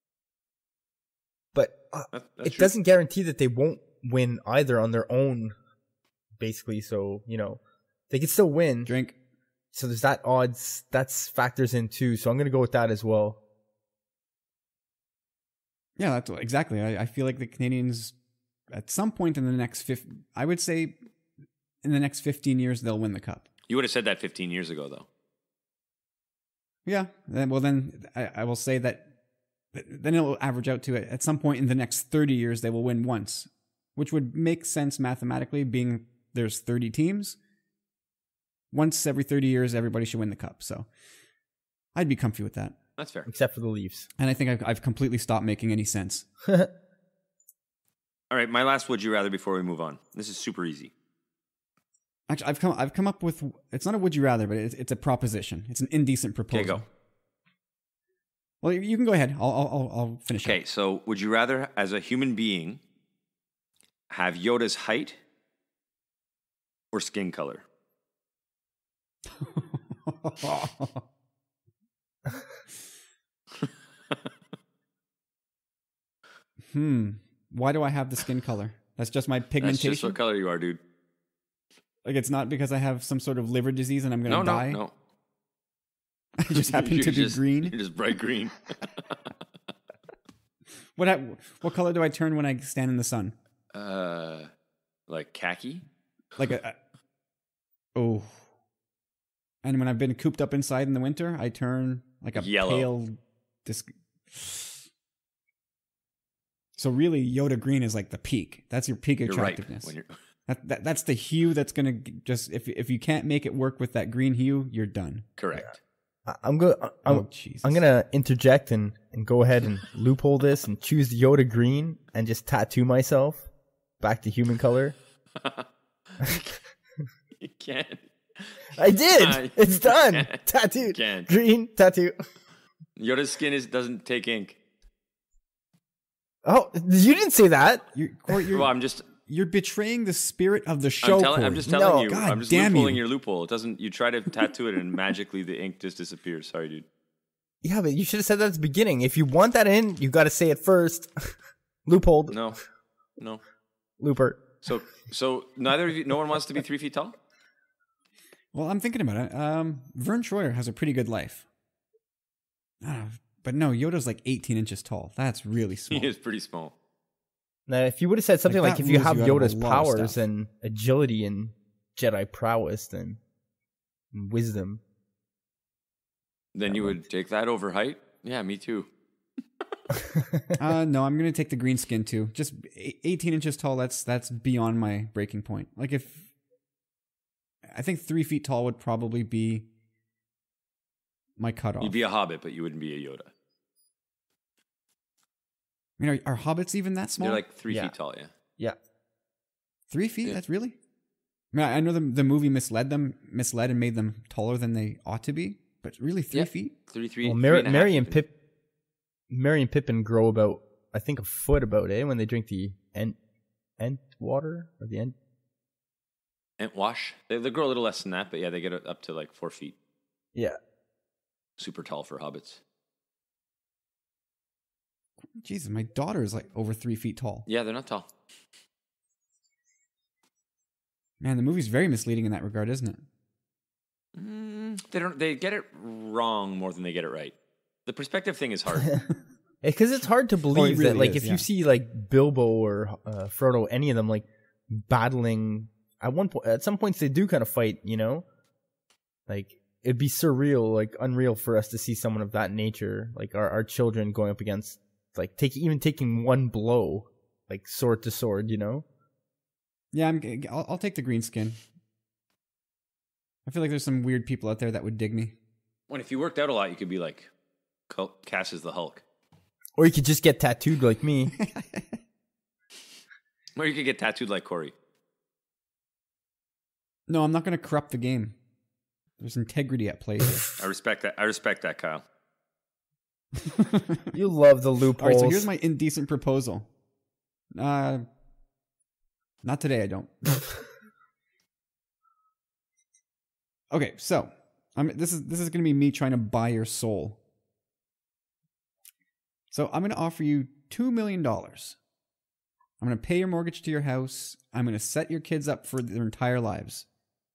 but uh,
That, that's
it
true.
doesn't guarantee that they won't win either on their own. Basically, so you know they could still win.
Drink.
So there's that odds that's factors in too. So I'm gonna go with that as well.
Yeah, that's exactly. I, I feel like the Canadians, at some point in the next fif- I would say, in the next fifteen years, they'll win the cup.
You would have said that fifteen years ago, though.
Yeah. Then, well, then I, I will say that. Then it will average out to it. At some point in the next thirty years, they will win once, which would make sense mathematically, being there's thirty teams. Once every thirty years, everybody should win the cup. So I'd be comfy with that.
That's fair.
Except for the Leafs.
And I think I've, I've completely stopped making any sense.
All right, my last would you rather before we move on. This is super easy.
Actually, I've come I've come up with, it's not a would you rather, but it's, it's a proposition. It's an indecent
Okay,
proposal.
go.
Well, you can go ahead. I'll I'll, I'll finish.
Okay,
up.
so would you rather, as a human being, have Yoda's height or skin color?
hmm. Why do I have the skin color? That's just my pigmentation.
That's just what color you are, dude.
Like, it's not because I have some sort of liver disease and I'm going to
No,
die?
no, no.
I just happen
You're
to be
just-
green.
You're just bright green.
What I, what color do I turn when I stand in the sun?
uh, like khaki?
Like a, a oh. And when I've been cooped up inside in the winter, I turn like a
Yellow.
pale disc. So really, Yoda green is like the peak. That's your peak
You're right.
attractiveness.
When you're,
That, that that's the hue that's gonna just if if you can't make it work with that green hue, you're done.
correct.
I- I'm going. I'm,
Oh Jesus!
I'm gonna interject and, and go ahead and loophole this and choose the Yoda green and just tattoo myself back to human color.
You can't.
I did.
Uh,
It's done.
can't.
Tattooed.
Can't.
Green tattoo.
Yoda's skin is doesn't take ink.
Oh, you didn't say that.
You're, Corey, you're,
Well, I'm just.
you're betraying the spirit of the show.
I'm, telling, I'm
Corey.
just telling
No.
you.
God
I'm just
damn
loopholing
you.
your loophole. It doesn't. You try to tattoo it and magically the ink just disappears. Sorry, dude.
Yeah, but you should have said that at the beginning. If you want that in, you got to say it first. Loophole.
No, no.
Looper.
So, so neither of you. No one wants to be three feet tall.
Well, I'm thinking about it. Um, Vern Troyer has a pretty good life. Ah, but no, Yoda's like eighteen inches tall. That's really small.
He is pretty small.
Now, if you would have said something
Like,
like,
that
if you
rules
have
you out of a
Yoda's
lot of
powers
stuff.
and agility and Jedi prowess, then and wisdom.
Then you would take that over height. Yeah, me too.
uh, no, I'm gonna take the green skin too. Just e- eighteen inches tall. That's that's beyond my breaking point. Like if I think three feet tall would probably be my cutoff.
You'd be a hobbit, but you wouldn't be a Yoda.
I mean, are, are hobbits even that small?
They're like three
Yeah.
feet tall. Yeah.
Yeah.
Three feet?
Yeah.
That's really. I mean, I know the the movie misled them, misled and made them taller than they ought to be. But really, three
Yeah.
feet?
Three, three.
Well,
three
Mary,
and a half
Mary and
even.
Pip, Mary and Pippin grow about, I think, a foot about it when they drink the ent, ent water or the ent.
Ent wash. They, they grow a little less than that, but yeah, they get up to like four feet.
Yeah.
Super tall for hobbits.
Jesus, my daughter is like over three feet tall.
Yeah, they're not tall.
Man, the movie's very misleading in that regard, isn't it?
Mm, they don't. They get it wrong more than they get it right. The perspective thing is hard.
Because it's hard to believe
really
that, like,
is,
if
yeah.
you see like Bilbo or uh, Frodo, any of them like battling at one point, at some points they do kind of fight. You know, like it'd be surreal, like unreal for us to see someone of that nature, like our our children going up against, like take even taking one blow, like sword to sword. You know.
Yeah, I'm, I'll, I'll take the green skin. I feel like there's some weird people out there that would dig me.
when if you worked out a lot, you could be like Cul- Cass is the Hulk,
Or you could just get tattooed like me.
or you could get tattooed like Corey.
No, I'm not going to corrupt the game. There's integrity at play here.
I respect that. I respect that, Kyle.
You love the
All
loopholes.
right, so here's my indecent proposal. Uh, not today, I don't. Okay, so I'm, this is this is going to be me trying to buy your soul. So I'm going to offer you two million dollars. I'm going to pay your mortgage to your house. I'm going to set your kids up for their entire lives.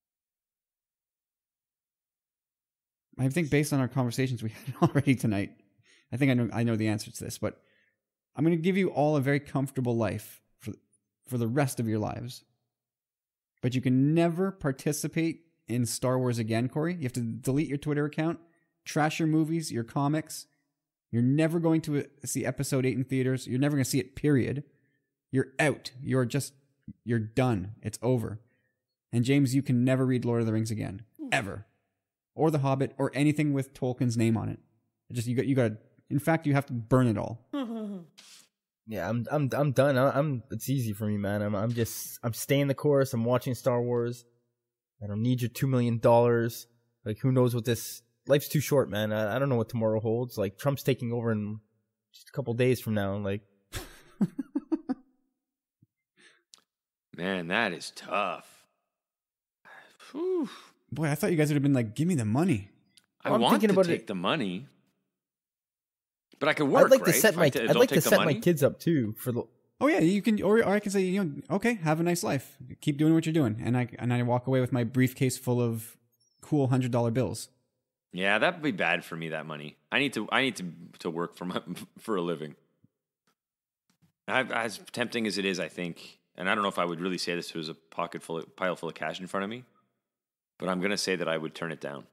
I think based on our conversations we had already tonight, I think I know I know the answer to this, but I'm going to give you all a very comfortable life for for the rest of your lives. But you can never participate in Star Wars again, Corey. You have to delete your Twitter account, trash your movies, your comics. You're never going to see Episode eight in theaters. You're never going to see it, period. You're out. You're just, you're done. It's over. And James, you can never read Lord of the Rings again. Ever. Or The Hobbit, or anything with Tolkien's name on it. It just, you got, you got to, in fact, you have to burn it all.
Yeah, I'm I'm I'm done. I- I'm it's easy for me, man. I'm I'm just I'm staying the course. I'm watching Star Wars. I don't need your two million dollars. Like, who knows what this life's too short, man. I, I don't know what tomorrow holds. Like Trump's taking over in just a couple days from now. Like,
man, that is tough. Whew.
Boy, I thought you guys would have been like, give me the money.
I
Well, I'm
want
thinking
to
about
take
it-
the money, but I could work.
I'd like
right?
to set
If
my
I t-
I'd
don't
like
take
to
the
set my
money?
kids up too for the.
Oh yeah, you can, or, or I can say, you know, okay, have a nice life, keep doing what you're doing, and I and I walk away with my briefcase full of cool hundred dollar bills.
Yeah, that would be bad for me. That money. I need to. I need to to work for my for a living. I, as tempting as it is, I think, and I don't know if I would really say this if there was a pocket full of, pile full of cash in front of me, but I'm gonna say that I would turn it down.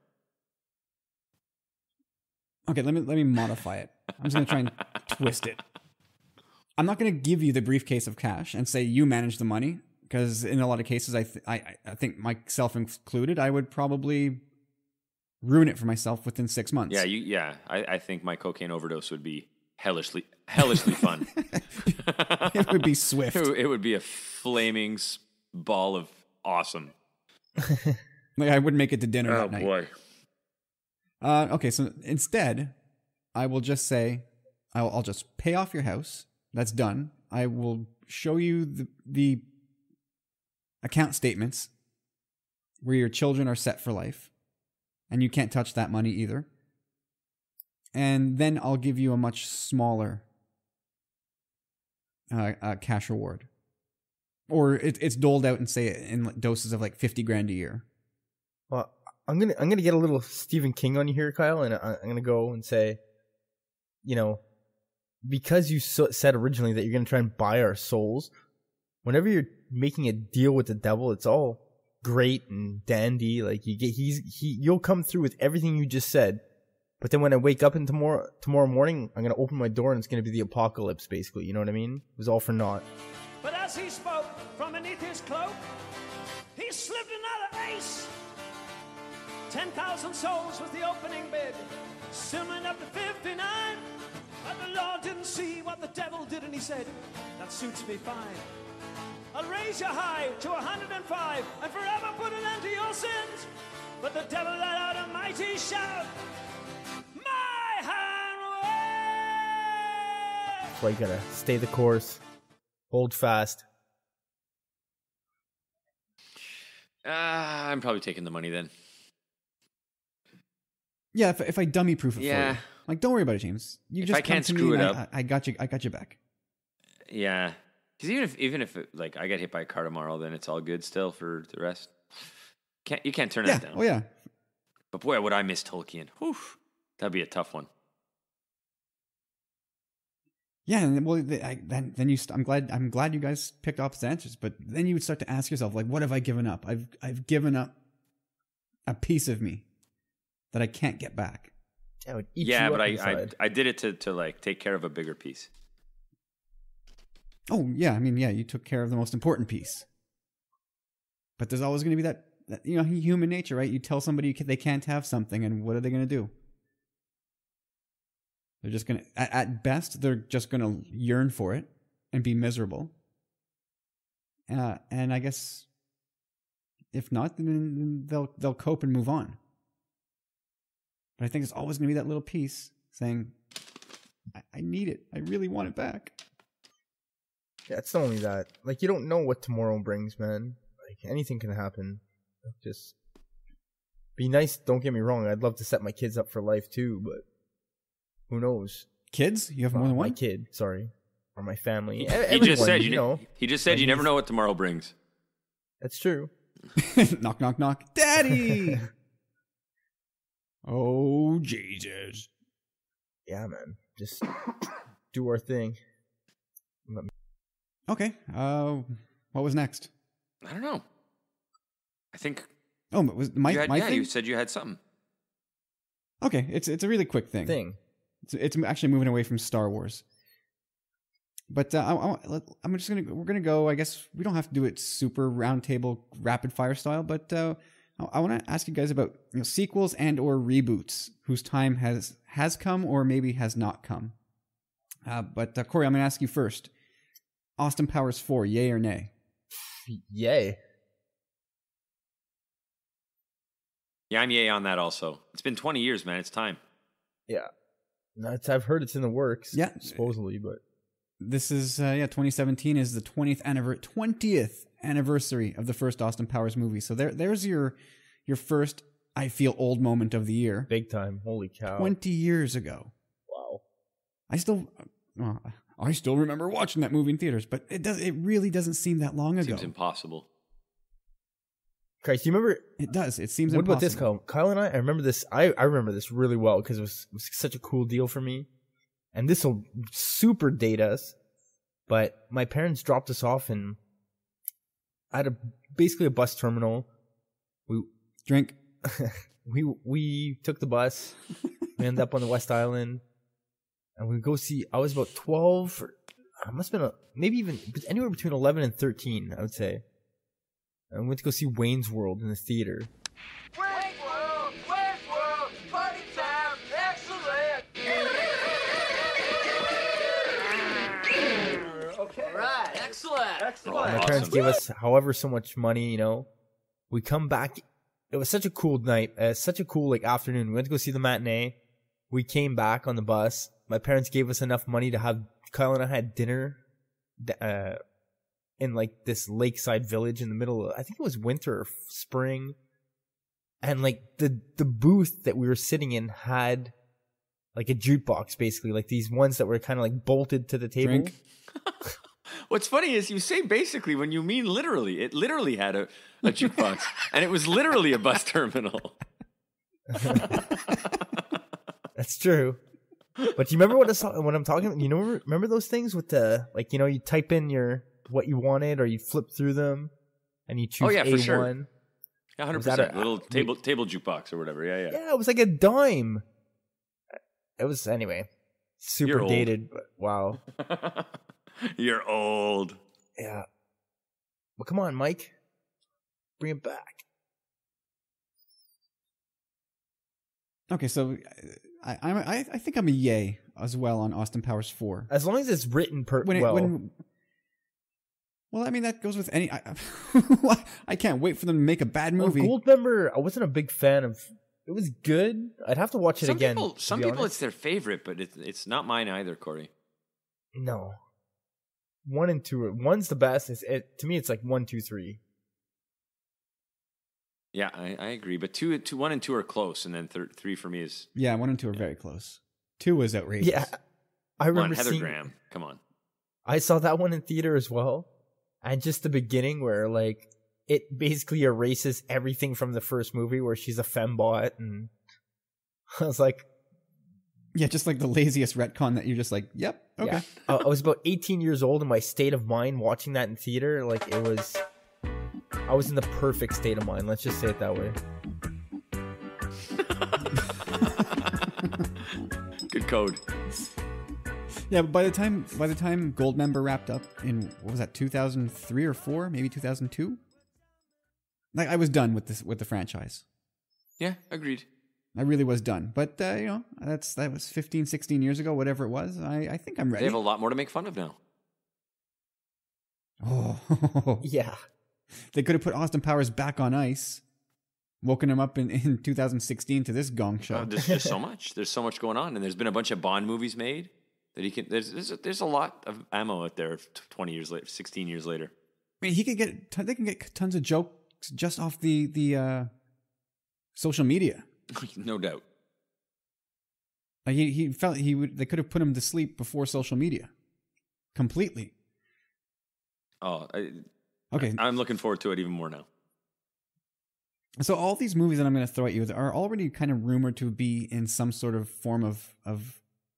Okay, let me let me modify it. I'm just gonna try and twist it. I'm not gonna give you the briefcase of cash and say you manage the money, because in a lot of cases, I th- I I think myself included, I would probably ruin it for myself within six months.
Yeah, you. Yeah, I, I think my cocaine overdose would be hellishly hellishly fun.
It would be swift.
It, it would be a flaming s- ball of awesome.
Like I wouldn't make it to dinner
Oh
that night.
boy.
Uh, okay, so instead, I will just say, I'll, I'll just pay off your house. That's done. I will show you the, the account statements where your children are set for life, and you can't touch that money either. And then I'll give you a much smaller uh, uh, cash reward. Or it, it's doled out and say in doses of like fifty grand a year.
Well, I'm gonna I'm gonna get a little Stephen King on you here, Kyle, and I, I'm gonna go and say, you know, because you so, said originally that you're gonna try and buy our souls. Whenever you're making a deal with the devil, it's all great and dandy. Like you get, he's he, you'll come through with everything you just said. But then when I wake up in tomorrow tomorrow morning, I'm gonna open my door and it's gonna be the apocalypse, basically. You know what I mean? It was all for naught.
But as he spoke from beneath his cloak, he slipped another ace. Ten thousand souls was the opening bid, simmering up to fifty-nine. But the Lord didn't see what the devil did, and he said, that suits me fine. I'll raise you high to a hundred and five, and forever put an end to your sins. But the devil let out a mighty shout, my hand way.
That's why you gotta stay the course, hold fast.
Uh, I'm probably taking the money then.
Yeah, if, if I dummy proof it
Yeah.
for you. Like, don't worry about it, James. You
If
just
I
come
can't
to me
screw it
and
up.
I, I got you. I got you back.
Yeah, because even if even if it, like I get hit by a car tomorrow, then it's all good still for the rest. Can't you can't turn
Yeah.
that down?
Oh yeah.
But boy, would I miss Tolkien? Whew, that'd be a tough one.
Yeah, and well, the- I, then then you. St- I'm glad. I'm glad you guys picked opposite answers. But then you would start to ask yourself, like, what have I given up? I've I've given up a piece of me that I can't get back.
That would eat
Yeah,
you
but
up
I, I
inside.
I did it to to like take care of a bigger piece.
Oh yeah, I mean, yeah, you took care of the most important piece. But there's always going to be that, that, you know, human nature, right? You tell somebody you can, they can't have something, and what are they going to do? They're just going to, at, at best, they're just going to yearn for it and be miserable. Uh, and I guess if not, then they'll they'll cope and move on. But I think there's always going to be that little piece saying, I, I need it. I really want it back.
Yeah, it's not only that. Like, you don't know what tomorrow brings, man. Like, anything can happen. Just be nice. Don't get me wrong. I'd love to set my kids up for life too, but who knows?
Kids? You have more
Uh,
than
my
one?
kid, sorry, or my family.
He,
E-
he
everyone,
just said you,
you know.
ne- he just said you never know what tomorrow brings.
That's true.
Knock, knock, knock. Daddy! Oh, Jesus.
Yeah, man. Just do our thing.
Okay. Uh, what was next?
I don't know. I think
Oh, but was my
you had,
my
yeah,
thing?
you said you had something.
Okay, it's it's a really quick thing.
Thing.
It's, it's actually moving away from Star Wars. But uh, I, I, I'm just gonna we're gonna go. I guess we don't have to do it super roundtable rapid fire style, but uh, I, I want to ask you guys about you know, sequels and or reboots whose time has has come or maybe has not come. Uh, but uh, Corey, I'm gonna ask you first. Austin Powers four, yay or nay?
Yay.
Yeah, I'm yay on that also. It's been twenty years, man. It's time.
Yeah, that's I've heard it's in the works.
Yeah.
supposedly, but
This is uh, yeah, twenty seventeen is the twentieth anniversary twentieth anniversary of the first Austin Powers movie. So there there's your your first I feel old moment of the year.
big time. Holy cow!
twenty years ago.
Wow.
I still well, I still remember watching that movie in theaters, but it does it really doesn't seem that long ago.
Seems impossible.
Christ, you remember?
It does. It seems
What
impossible.
about this, Kyle? Kyle and I, I remember this. I, I remember this really well because it was, it was such a cool deal for me. And this will super date us. But my parents dropped us off in at a basically a bus terminal. We
Drink.
we we took the bus. We ended up on the West Island, and we go see. I was about twelve. Or, I must have been a, maybe even anywhere between eleven and thirteen. I would say. And we went to go see Wayne's World in the theater.
Wayne's World, Wayne's World, party time, excellent. Okay.
Right, excellent.
Excellent.
My
Awesome.
parents gave us however so much money, you know. We come back. It was such a cool night. Uh, such a cool like afternoon. We went to go see the matinee. We came back on the bus. My parents gave us enough money to have Kyle and I had dinner uh, in like this lakeside village in the middle of, I think it was winter or spring. And like the the booth that we were sitting in had like a jukebox basically, like these ones that were kind of like bolted to the table.
Drink.
What's funny is you say basically when you mean literally. It literally had a, a jukebox, and it was literally a bus terminal.
That's true. But you remember what, it's, what I'm talking about? You know, remember those things with the, like, you know, you type in your, what you wanted, or you flip through them, and you choose
Oh, yeah, for
A one.
sure. Yeah, hundred
Was that
percent.
a-
Little table table jukebox or whatever. Yeah, yeah.
Yeah, it was like a dime. It was, anyway, super
You're old.
dated, but wow.
You're old.
Yeah. Well, come on, Mike. Bring it back.
Okay, so I I'm I, I think I'm a yay as well on Austin Powers four.
As long as it's written per
When it,
well.
when well, I mean that goes with any. I, I can't wait for them to make a bad
Well,
movie.
Goldmember, I wasn't a big fan of. It was good. I'd have to watch it
Some
again.
people,
to
some
be
people,
honest.
it's their favorite, but it's it's not mine either, Corey.
No. One and two. are- One's the best. It's, it, to me, it's like one, two, three.
Yeah, I, I agree. But two, two, one and two are close, and then thir- three for me is
Yeah, one and two are very close. Two was outrageous.
Yeah. I
come on,
remember
Heather
seeing.
Graham. Come on.
I saw that one in theater as well. And just the beginning where, like, it basically erases everything from the first movie where she's a fembot. And I was like,
Yeah, just like the laziest retcon that you're just like, yep, okay.
yeah. I I was about eighteen years old in my state of mind watching that in theater. Like, it was. I was in the perfect state of mind. Let's just say it that way.
Good code.
Yeah, but by the time by the time Goldmember wrapped up in what was that, two thousand three or four, maybe two thousand two? Like I was done with this with the franchise.
Yeah, agreed.
I really was done. But uh, you know, that's that was fifteen, sixteen years ago, whatever it was. I, I think I'm
They
ready.
have a lot more to make fun of now.
Oh.
Yeah.
They could have put Austin Powers back on ice, woken him up in, in two thousand sixteen to this gong show.
Uh, there's just so much. There's so much going on, and there's been a bunch of Bond movies made that he can. There's there's a, there's a lot of ammo out there. Twenty years later, sixteen years later.
I mean, he could get ton- they can get tons of jokes just off the the uh, social media.
No doubt.
Like he he felt he would they could have put him to sleep before social media, completely.
Oh, I,
Okay,
I'm looking forward to it even more now.
so all these movies that I'm going to throw at you are already kind of rumored to be in some sort of form of of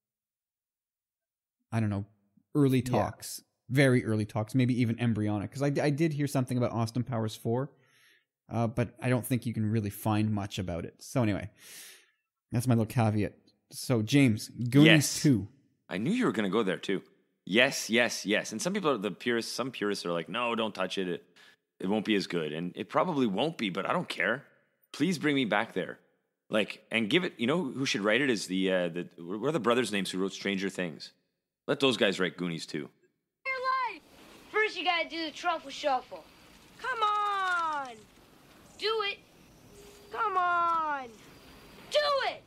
I don't know, early
Yeah.
talks, very early talks, maybe even embryonic. Because I I did hear something about Austin Powers four, uh, but I don't think you can really find much about it. So anyway, that's my little caveat. So James, Goonies
Yes.
two.
I knew you were going to go there too. Yes, yes, yes. And some people, are the purists, some purists are like, no, don't touch it. It, it won't be as good. And it probably won't be, but I don't care. Please bring me back there. Like, and give it, you know who should write it is the, uh, the what are the brothers' names who wrote Stranger Things? Let those guys write Goonies too.
Your life. First, you gotta do the truffle shuffle. Come on, do it. Come on! Do it!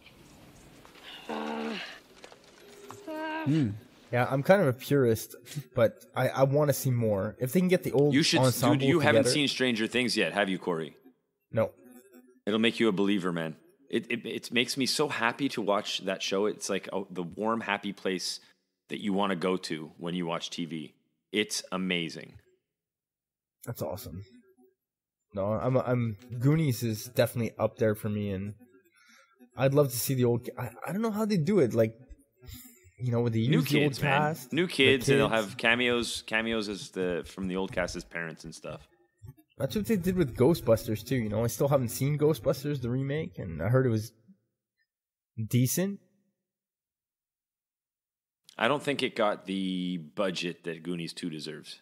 Hmm.
Yeah, I'm kind of a purist, but I, I want to see more. If they can get the old
You should,
ensemble
dude. You
together,
haven't seen Stranger Things yet, have you, Corey?
No.
It'll make you a believer, man. It it, it makes me so happy to watch that show. It's like a, the warm, happy place that you want to go to when you watch T V. It's amazing.
That's awesome. No, I'm I'm Goonies is definitely up there for me, and I'd love to see the old. I, I don't know how they do it, like you know, with the
New
use the old
kids, man.
cast,
New
the
kids, and they'll
kids.
have cameos, cameos as the from the old cast as parents and stuff.
That's what they did with Ghostbusters too. You know, I still haven't seen Ghostbusters the remake, and I heard it was decent.
I don't think it got the budget that Goonies two deserves.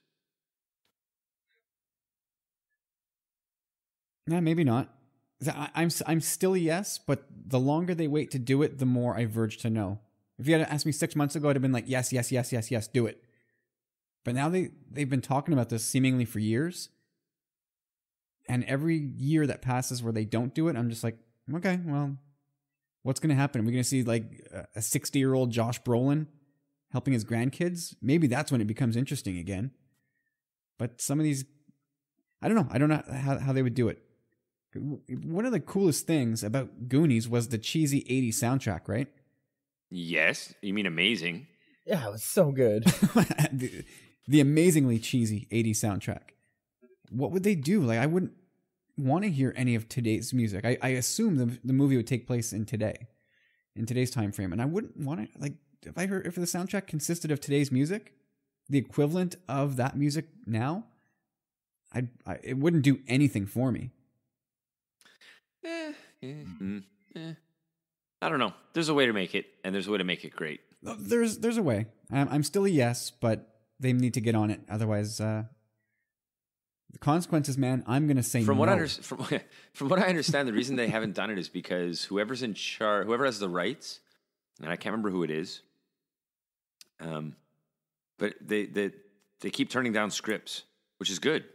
Yeah, maybe not. I- I'm I'm still a yes, but the longer they wait to do it, the more I verge to no. If you had asked me six months ago, I'd have been like, yes, yes, yes, yes, yes, do it. But now they, they've been talking about this seemingly for years. And every year that passes where they don't do it, I'm just like, okay, well, what's going to happen? Are we going to see like a sixty-year-old Josh Brolin helping his grandkids? Maybe that's when it becomes interesting again. But some of these, I don't know. I don't know how, how they would do it. One of the coolest things about Goonies was the cheesy eighties soundtrack, right?
Yes, you mean amazing?
Yeah, it was so good.
the, the amazingly cheesy eighties soundtrack. What would they do? Like, I wouldn't want to hear any of today's music. I, I assume the the movie would take place in today, in today's time frame, and I wouldn't want to like if I heard if the soundtrack consisted of today's music, the equivalent of that music now, I'd, I it wouldn't do anything for me.
Eh, eh, mm, eh. I don't know. There's a way to make it, and there's a way to make it great.
There's there's a way. I'm, I'm still a yes, but they need to get on it. Otherwise, uh, the consequences, man. I'm gonna say
From
no.
what I under, from, from what I understand, the reason they haven't done it is because whoever's in charge, whoever has the rights, and I can't remember who it is. Um, but they they they keep turning down scripts, which is good.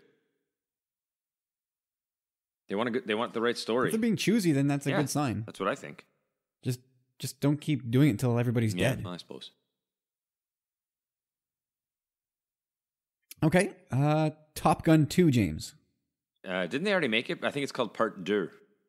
They want to they want the right story.
If they're being choosy, then that's a
Yeah,
good sign.
That's what I think.
Just just don't keep doing it until everybody's
Yeah,
dead.
I suppose.
Okay. Uh, Top Gun two, James.
Uh, didn't they already make it? I think it's called Part Deux.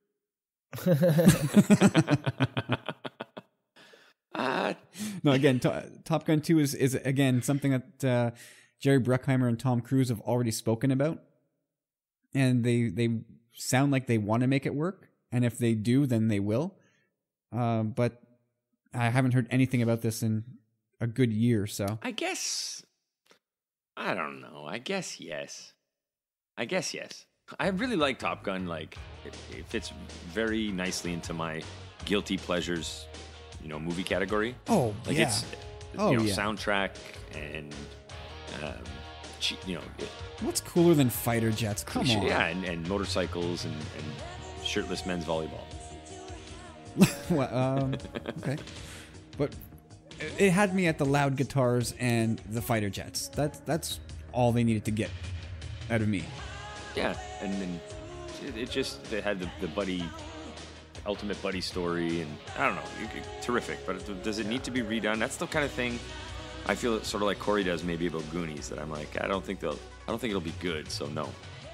uh,
No, again, to- Top Gun two is, is again something that uh, Jerry Bruckheimer and Tom Cruise have already spoken about, and they they sound like they want to make it work. And if they do, then they will. Uh, but I haven't heard anything about this in a good year. So
I guess I don't know. I guess yes. I guess yes. I really like Top Gun. Like it, it fits very nicely into my guilty pleasures, you know, movie category.
oh
Like
yeah,
it's
Oh,
you know
yeah.
soundtrack and um, che- you know it-
what's cooler than fighter jets? Come
cliche-
on,
yeah, and, and motorcycles and, and shirtless men's volleyball.
Well, um, okay, but it had me at the loud guitars and the fighter jets. That's that's all they needed to get out of me.
Yeah, and then it, it just they had the, the buddy, ultimate buddy story, and I don't know, you could- terrific. But it, does it need to be redone? That's the kind of thing I feel sort of like Corey does maybe about Goonies. That I'm like, I don't think they'll, I don't think it'll be good. So no.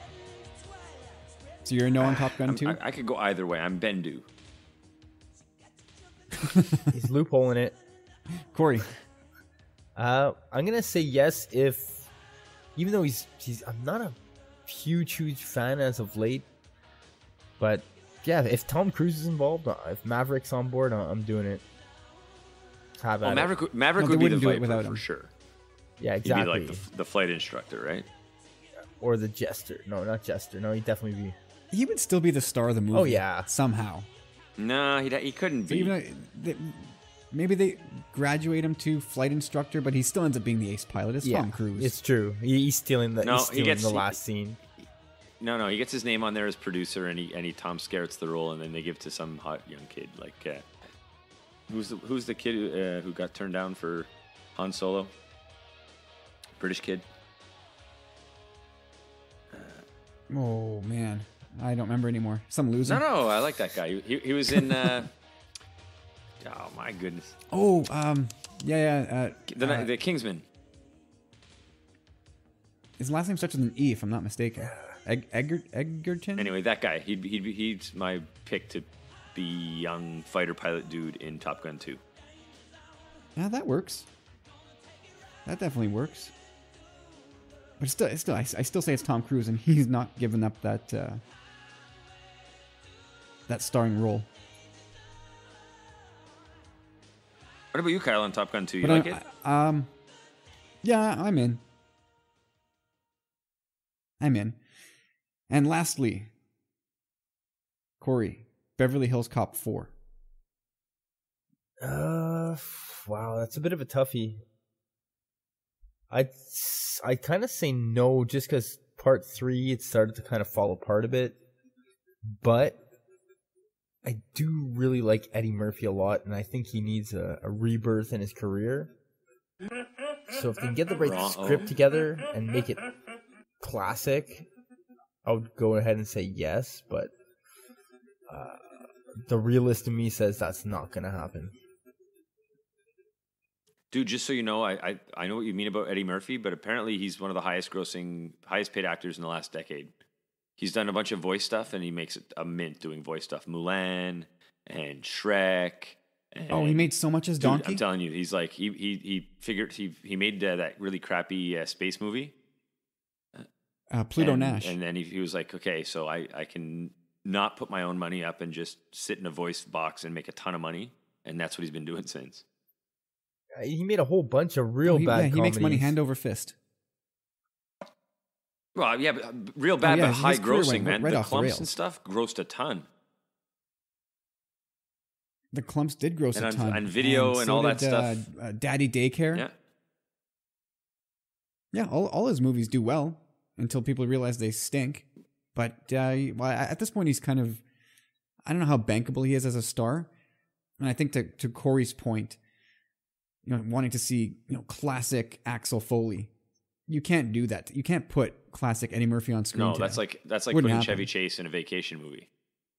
So you're a no on Top Gun
I'm-
two?
I, I could go either way. I'm Bendu.
He's loopholing it.
Corey.
Uh, I'm gonna say yes if, even though he's he's I'm not a huge huge fan as of late, but yeah, if Tom Cruise is involved, uh, if Maverick's on board, uh, I'm doing it. Have
Well,
at it.
Maverick, would- Maverick
No, they
would be the
wouldn't do it
Viper
without
for
him.
sure.
Yeah,
He'd
exactly.
be like the, the flight instructor, right?
Or the Jester. No, not Jester. No, he'd definitely be.
He would still be the star of the movie.
Oh, yeah.
somehow.
No, he he couldn't
So
be.
even though they, maybe they graduate him to flight instructor, but he still ends up being the ace pilot. It's
Yeah,
Tom Cruise.
it's true. He, he's stealing the.
No,
he's
he
stealing
gets-
the
he-
last scene.
No, no, he gets his name on there as producer, and he and he Tom Skerritt's the role, and then they give to some hot young kid like uh, who's the who's the kid who, uh, who got turned down for Han Solo? British kid.
Oh man, I don't remember anymore. Some loser.
No, no, I like that guy. He, he, he was in. Uh, oh my goodness.
Oh, um, yeah, yeah. Uh,
The,
uh,
the Kingsman.
his last name starts with an E, if I'm not mistaken. Eg- Egger- Egerton?
Anyway, that guy. He'd, he'd, be- he's my pick to be young fighter pilot dude in Top Gun two.
Yeah, that works. That definitely works. But still, still, I, I still say it's Tom Cruise, and he's not giving up that uh, that starring role.
What about you, Kyle, on Top Gun two? You
But
like
I,
it?
I- um, yeah, I'm in. I'm in. And lastly, Corey, Beverly Hills Cop four.
Uh, wow, that's a bit of a toughie. I I kind of say no, just because part three it started to kind of fall apart a bit. But I do really like Eddie Murphy a lot, and I think he needs a, a rebirth in his career. So if they can get the right
Wrong.
script together and make it classic, I would go ahead and say yes. But uh, the realist in me says that's not going to happen.
Dude, just so you know, I, I I know what you mean about Eddie Murphy, but apparently he's one of the highest grossing, highest paid actors in the last decade. He's done a bunch of voice stuff, and he makes it a mint doing voice stuff. Mulan and Shrek. And,
Oh, he made so much as
dude,
Donkey?
I'm telling you, he's like he he he figured he he made uh, that really crappy uh, space movie.
Uh, Pluto
and,
Nash.
and then he, he was like, okay, so I I can not put my own money up and just sit in a voice box and make a ton of money, and that's what he's been doing since.
He made a whole bunch of real
Oh, he,
bad
yeah, he makes money
comedies.
hand over fist.
Well, yeah, but uh, real bad,
yeah,
but
his
high
career
grossing,
went
man.
right
the
off the
clumps
rails.
and stuff grossed a ton.
The Clumps did gross
And
a
on-
ton.
on video and
so
all that
did,
stuff.
Uh, uh, Daddy Daycare.
Yeah.
Yeah, all, all his movies do well until people realize they stink. But uh, well, at this point, he's kind of, I don't know how bankable he is as a star. And I think to, to Corey's point, you know, wanting to see, you know, classic Axel Foley, you can't do that. You can't put classic Eddie Murphy on screen.
No,
today.
that's like that's like
Wouldn't
putting
happen.
Chevy Chase in a vacation movie.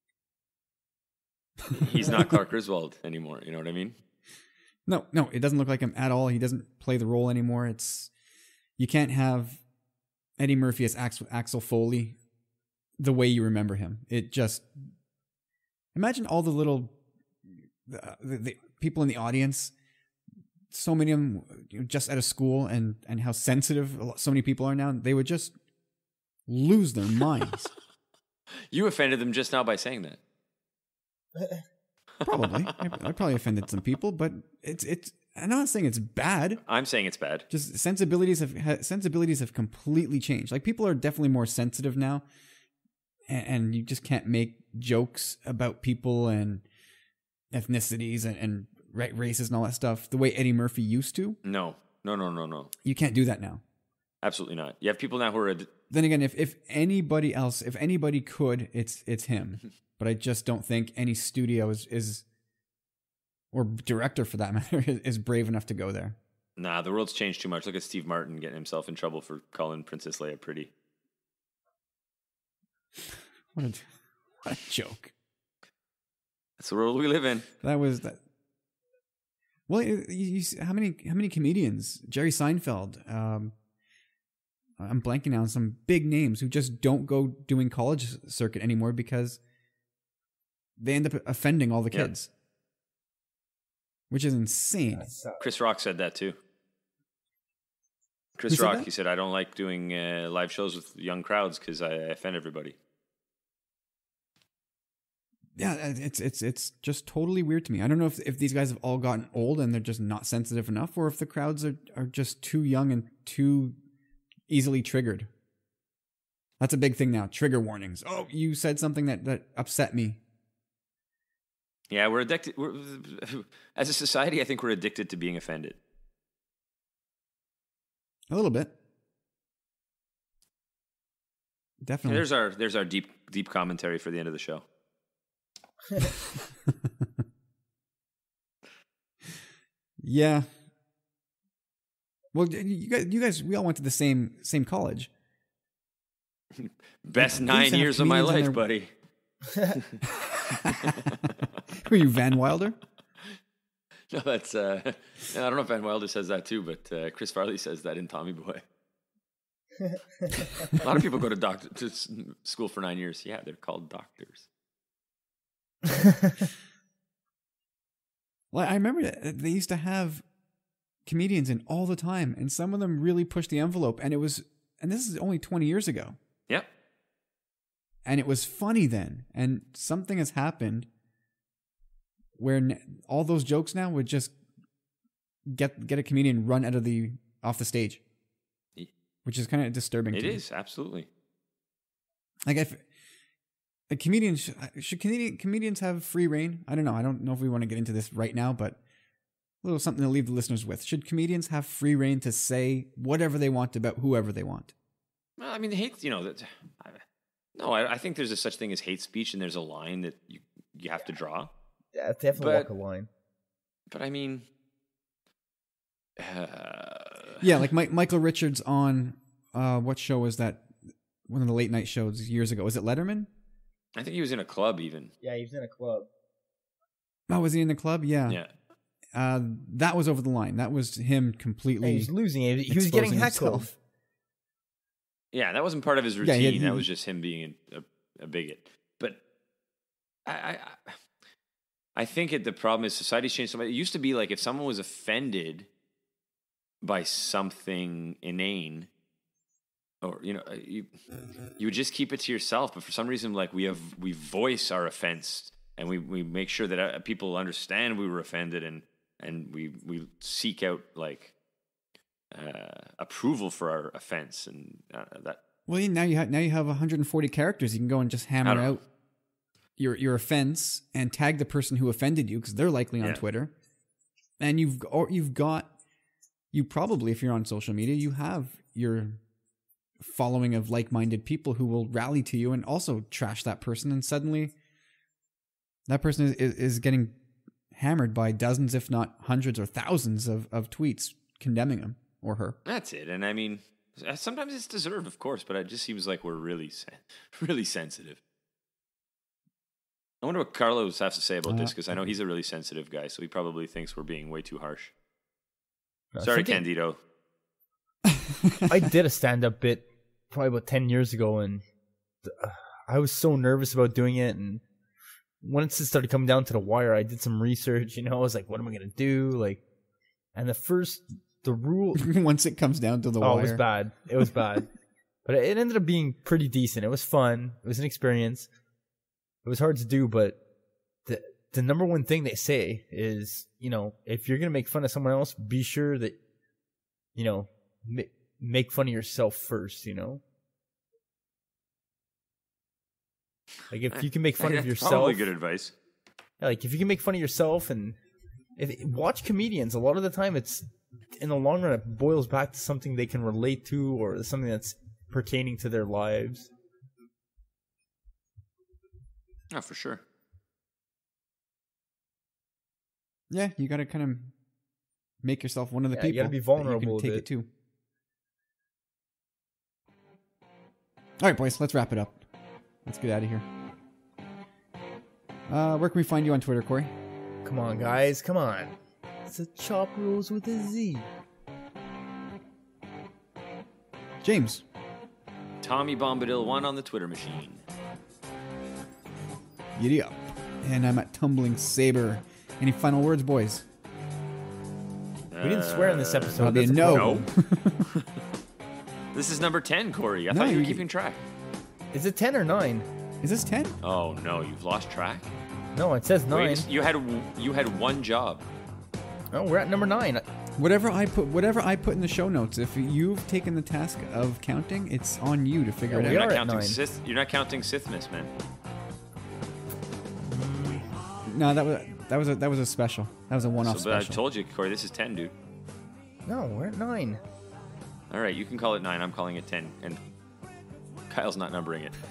He's not Clark Griswold anymore. You know what I mean?
No, no, it doesn't look like him at all. He doesn't play the role anymore. It's you can't have Eddie Murphy as Axel, Axel Foley the way you remember him. It just imagine all the little the, the, the people in the audience. So many of them you know, just out of school, and and how sensitive a lot- so many people are now. They would just lose their minds.
You offended them just now by saying that.
Probably, I, I probably offended some people, but it's it's. I'm not saying it's bad.
I'm saying it's bad.
Just sensibilities have ha- sensibilities have completely changed. Like people are definitely more sensitive now, and, and you just can't make jokes about people and ethnicities and, and ra- races and all that stuff the way Eddie Murphy used to.
No, no, no, no, no.
You can't do that now.
Absolutely not. You have people now who are. Ad-
Then again, if if anybody else, if anybody could, it's it's him. But I just don't think any studio is is or director for that matter is, is brave enough to go there.
Nah, the world's changed too much. Look at Steve Martin getting himself in trouble for calling Princess Leia pretty.
What a what a joke.
That's the world we live in.
That was that. Well, you, you, see- how many how many comedians? Jerry Seinfeld. Um, I'm blanking now on some big names who just don't go doing college circuit anymore because they end up offending all the
Yeah.
kids, which is insane.
Chris Rock said that too. Chris
Who said
Rock,
that?
he said, I don't like doing uh, live shows with young crowds because I offend everybody.
Yeah, it's it's it's just totally weird to me. I don't know if if these guys have all gotten old and they're just not sensitive enough, or if the crowds are are just too young and too easily triggered. That's a big thing now. Trigger warnings. Oh, you said something that that upset me.
Yeah, we're addicted. We're, as a society, I think we're addicted to being offended.
A little bit. Definitely.
There's our there's our deep deep commentary for the end of the show.
Yeah. Well, you guys, you guys, we all went to the same same college.
Best
They
nine
used to have
years of my
comedians in
life,
their-
buddy.
Were you Van Wilder?
No, that's. Uh, I don't know if Van Wilder says that too, but uh, Chris Farley says that in Tommy Boy. A lot of people go to doctor to s- school for nine years. Yeah, they're called doctors.
Well, I remember that they used to have comedians in all the time, and some of them really pushed the envelope. And it was, and this is only twenty years ago.
Yep.
And it was funny then. And something has happened where n- all those jokes now would just get get a comedian run out of the off the stage, which is kind of disturbing.
It
to
is, absolutely.
Me. Like if a comedian sh- should comedian, comedians have free reign. I don't know. I don't know if we want to get into this right now, but a little something to leave the listeners with. Should comedians have free reign to say whatever they want about whoever they want?
Well, I mean, hate. You know that. I, no, I, I think there's a such thing as hate speech, and there's a line that you you have to draw.
Yeah, definitely
But-
walk a line.
But I mean, uh,
Yeah, like Mike, Michael Richards on uh, what show was that? One of the late night shows years ago. Was it Letterman?
I think he was in a club even.
Yeah, he was in a club.
Oh, was he in the club? Yeah.
Yeah.
Uh, that was over the line. That was him completely.
Yeah, he was losing it. He was getting
exposing
heckled.
himself.
Yeah, that wasn't part of his
Yeah,
routine.
he had- he-
that was just him being a, a bigot. But I, I, I- I think it, the problem is society's changed so much. It used to be like if someone was offended by something inane, or you know, you you would just keep it to yourself. But for some reason, like we have we voice our offense and we, we make sure that uh, people understand we were offended, and and we we seek out like uh, approval for our offense, and uh, that.
Well, now you have now you have one hundred forty characters. You can go and just hammer
I don't know.
out your your offense and tag the person who offended you because they're likely on
Yeah.
Twitter. And you've or you've got you probably, if you're on social media, you have your following of like-minded people who will rally to you and also trash that person, and suddenly that person is, is, is getting hammered by dozens, if not hundreds or thousands of, of tweets condemning him or her.
That's it. And I mean, sometimes it's deserved, of course, but it just seems like we're really, sen- really sensitive. I wonder what Carlos has to say about this, because I know he's a really sensitive guy, so he probably thinks we're being way too harsh.
No,
Sorry,
something-
Candido.
I did a stand-up bit probably about ten years ago, and uh, I was so nervous about doing it. And once it started coming down to the wire, I did some research. You know, I was like, "What am I gonna do?" Like, and the first, the rule.
Once it comes down to the
oh,
wire.
it was bad. It was bad, but it ended up being pretty decent. It was fun. It was an experience. It was hard to do, but the the number one thing they say is, you know, if you're gonna make fun of someone else, be sure that, you know, ma- make fun of yourself first. You know, like if you can make fun
That's
of yourself,
probably good advice.
like if you can make fun of yourself, and if watch comedians, a lot of the time it's in the long run it boils back to something they can relate to or something that's pertaining to their lives.
Oh, for sure.
Yeah, you got to kind of make yourself one of the
Yeah,
people.
you gotta be
that
vulnerable
You can
with
take
it.
it too. All right, boys, let's wrap it up. Let's get out of here. Uh, where can we find you on Twitter, Corey?
Come on, guys, come on. It's a Chop Rules with a Z.
James.
Tommy Bombadil one on the Twitter machine.
Giddy up. And I'm at Tumbling Saber. Any final words, boys?
We didn't swear in this episode.
Probably
that's a
no.
problem.
No. This is number ten, Corey. I
No,
thought you were
you-
keeping track.
Is it ten or nine?
Is this ten?
Oh no, you've lost track.
No, it says nine.
Wait, you had you had one job.
No, we're at number nine.
Whatever I put, whatever I put in the show notes, if you've taken the task of counting, it's on you to figure
Yeah,
it
we
You're
out.
are
not
at
counting
nine.
Sith. You're not counting Sithmas, man.
No, that was that was a that was a special. That was a one-off
So, but I
special.
told you, Corey. This is ten, dude.
No, we're at nine.
All right, you can call it nine. I'm calling it ten, and Kyle's not numbering it.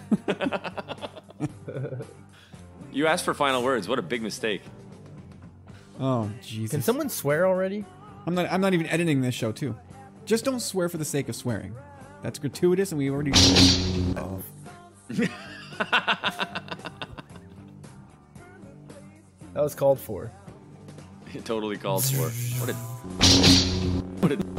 You asked for final words. What a big mistake.
Oh Jesus!
Can someone swear already?
I'm not. I'm not even editing this show too. Just don't swear for the sake of swearing. That's gratuitous, and we already. Oh.
That was called for.
It totally called for. What a. What a.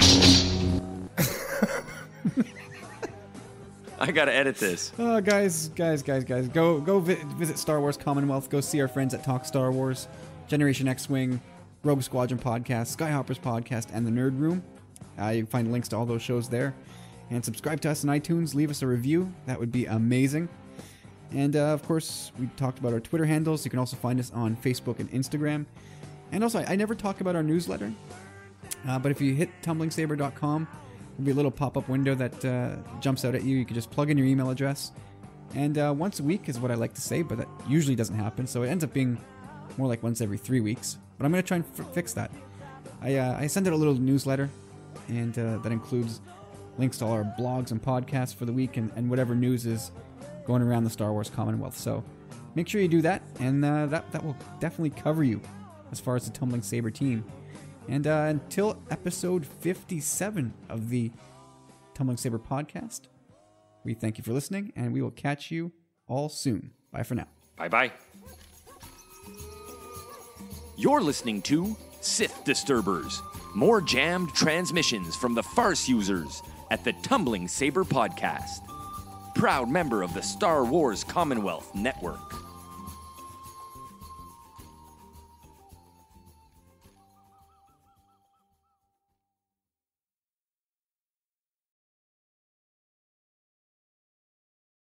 I gotta edit this.
Oh, guys, guys, guys, guys, go go vi- visit Star Wars Commonwealth. Go see our friends at Talk Star Wars, Generation X-Wing, Rogue Squadron podcast, Skyhoppers podcast, and the Nerd Room. Uh, you can find links to all those shows there. And subscribe to us on iTunes. Leave us a review. That would be amazing. And, uh, of course, we talked about our Twitter handles. You can also find us on Facebook and Instagram. And also, I, I never talk about our newsletter. Uh, but if you hit tumbling saber dot com, there'll be a little pop-up window that uh, jumps out at you. You can just plug in your email address. And uh, once a week is what I like to say, but that usually doesn't happen. So it ends up being more like once every three weeks. But I'm going to try and f- fix that. I, uh, I send out a little newsletter, and uh, that includes links to all our blogs and podcasts for the week and, and whatever news is going around the Star Wars Commonwealth. So make sure you do that, and uh, that, that will definitely cover you as far as the Tumbling Saber team. And uh, until episode fifty-seven of the Tumbling Saber podcast, we thank you for listening, and we will catch you all soon. Bye for now.
Bye-bye.
You're listening to Sith Disturbers. More jammed transmissions from the Farce users at the Tumbling Saber Podcast. Proud member of the Star Wars Commonwealth Network.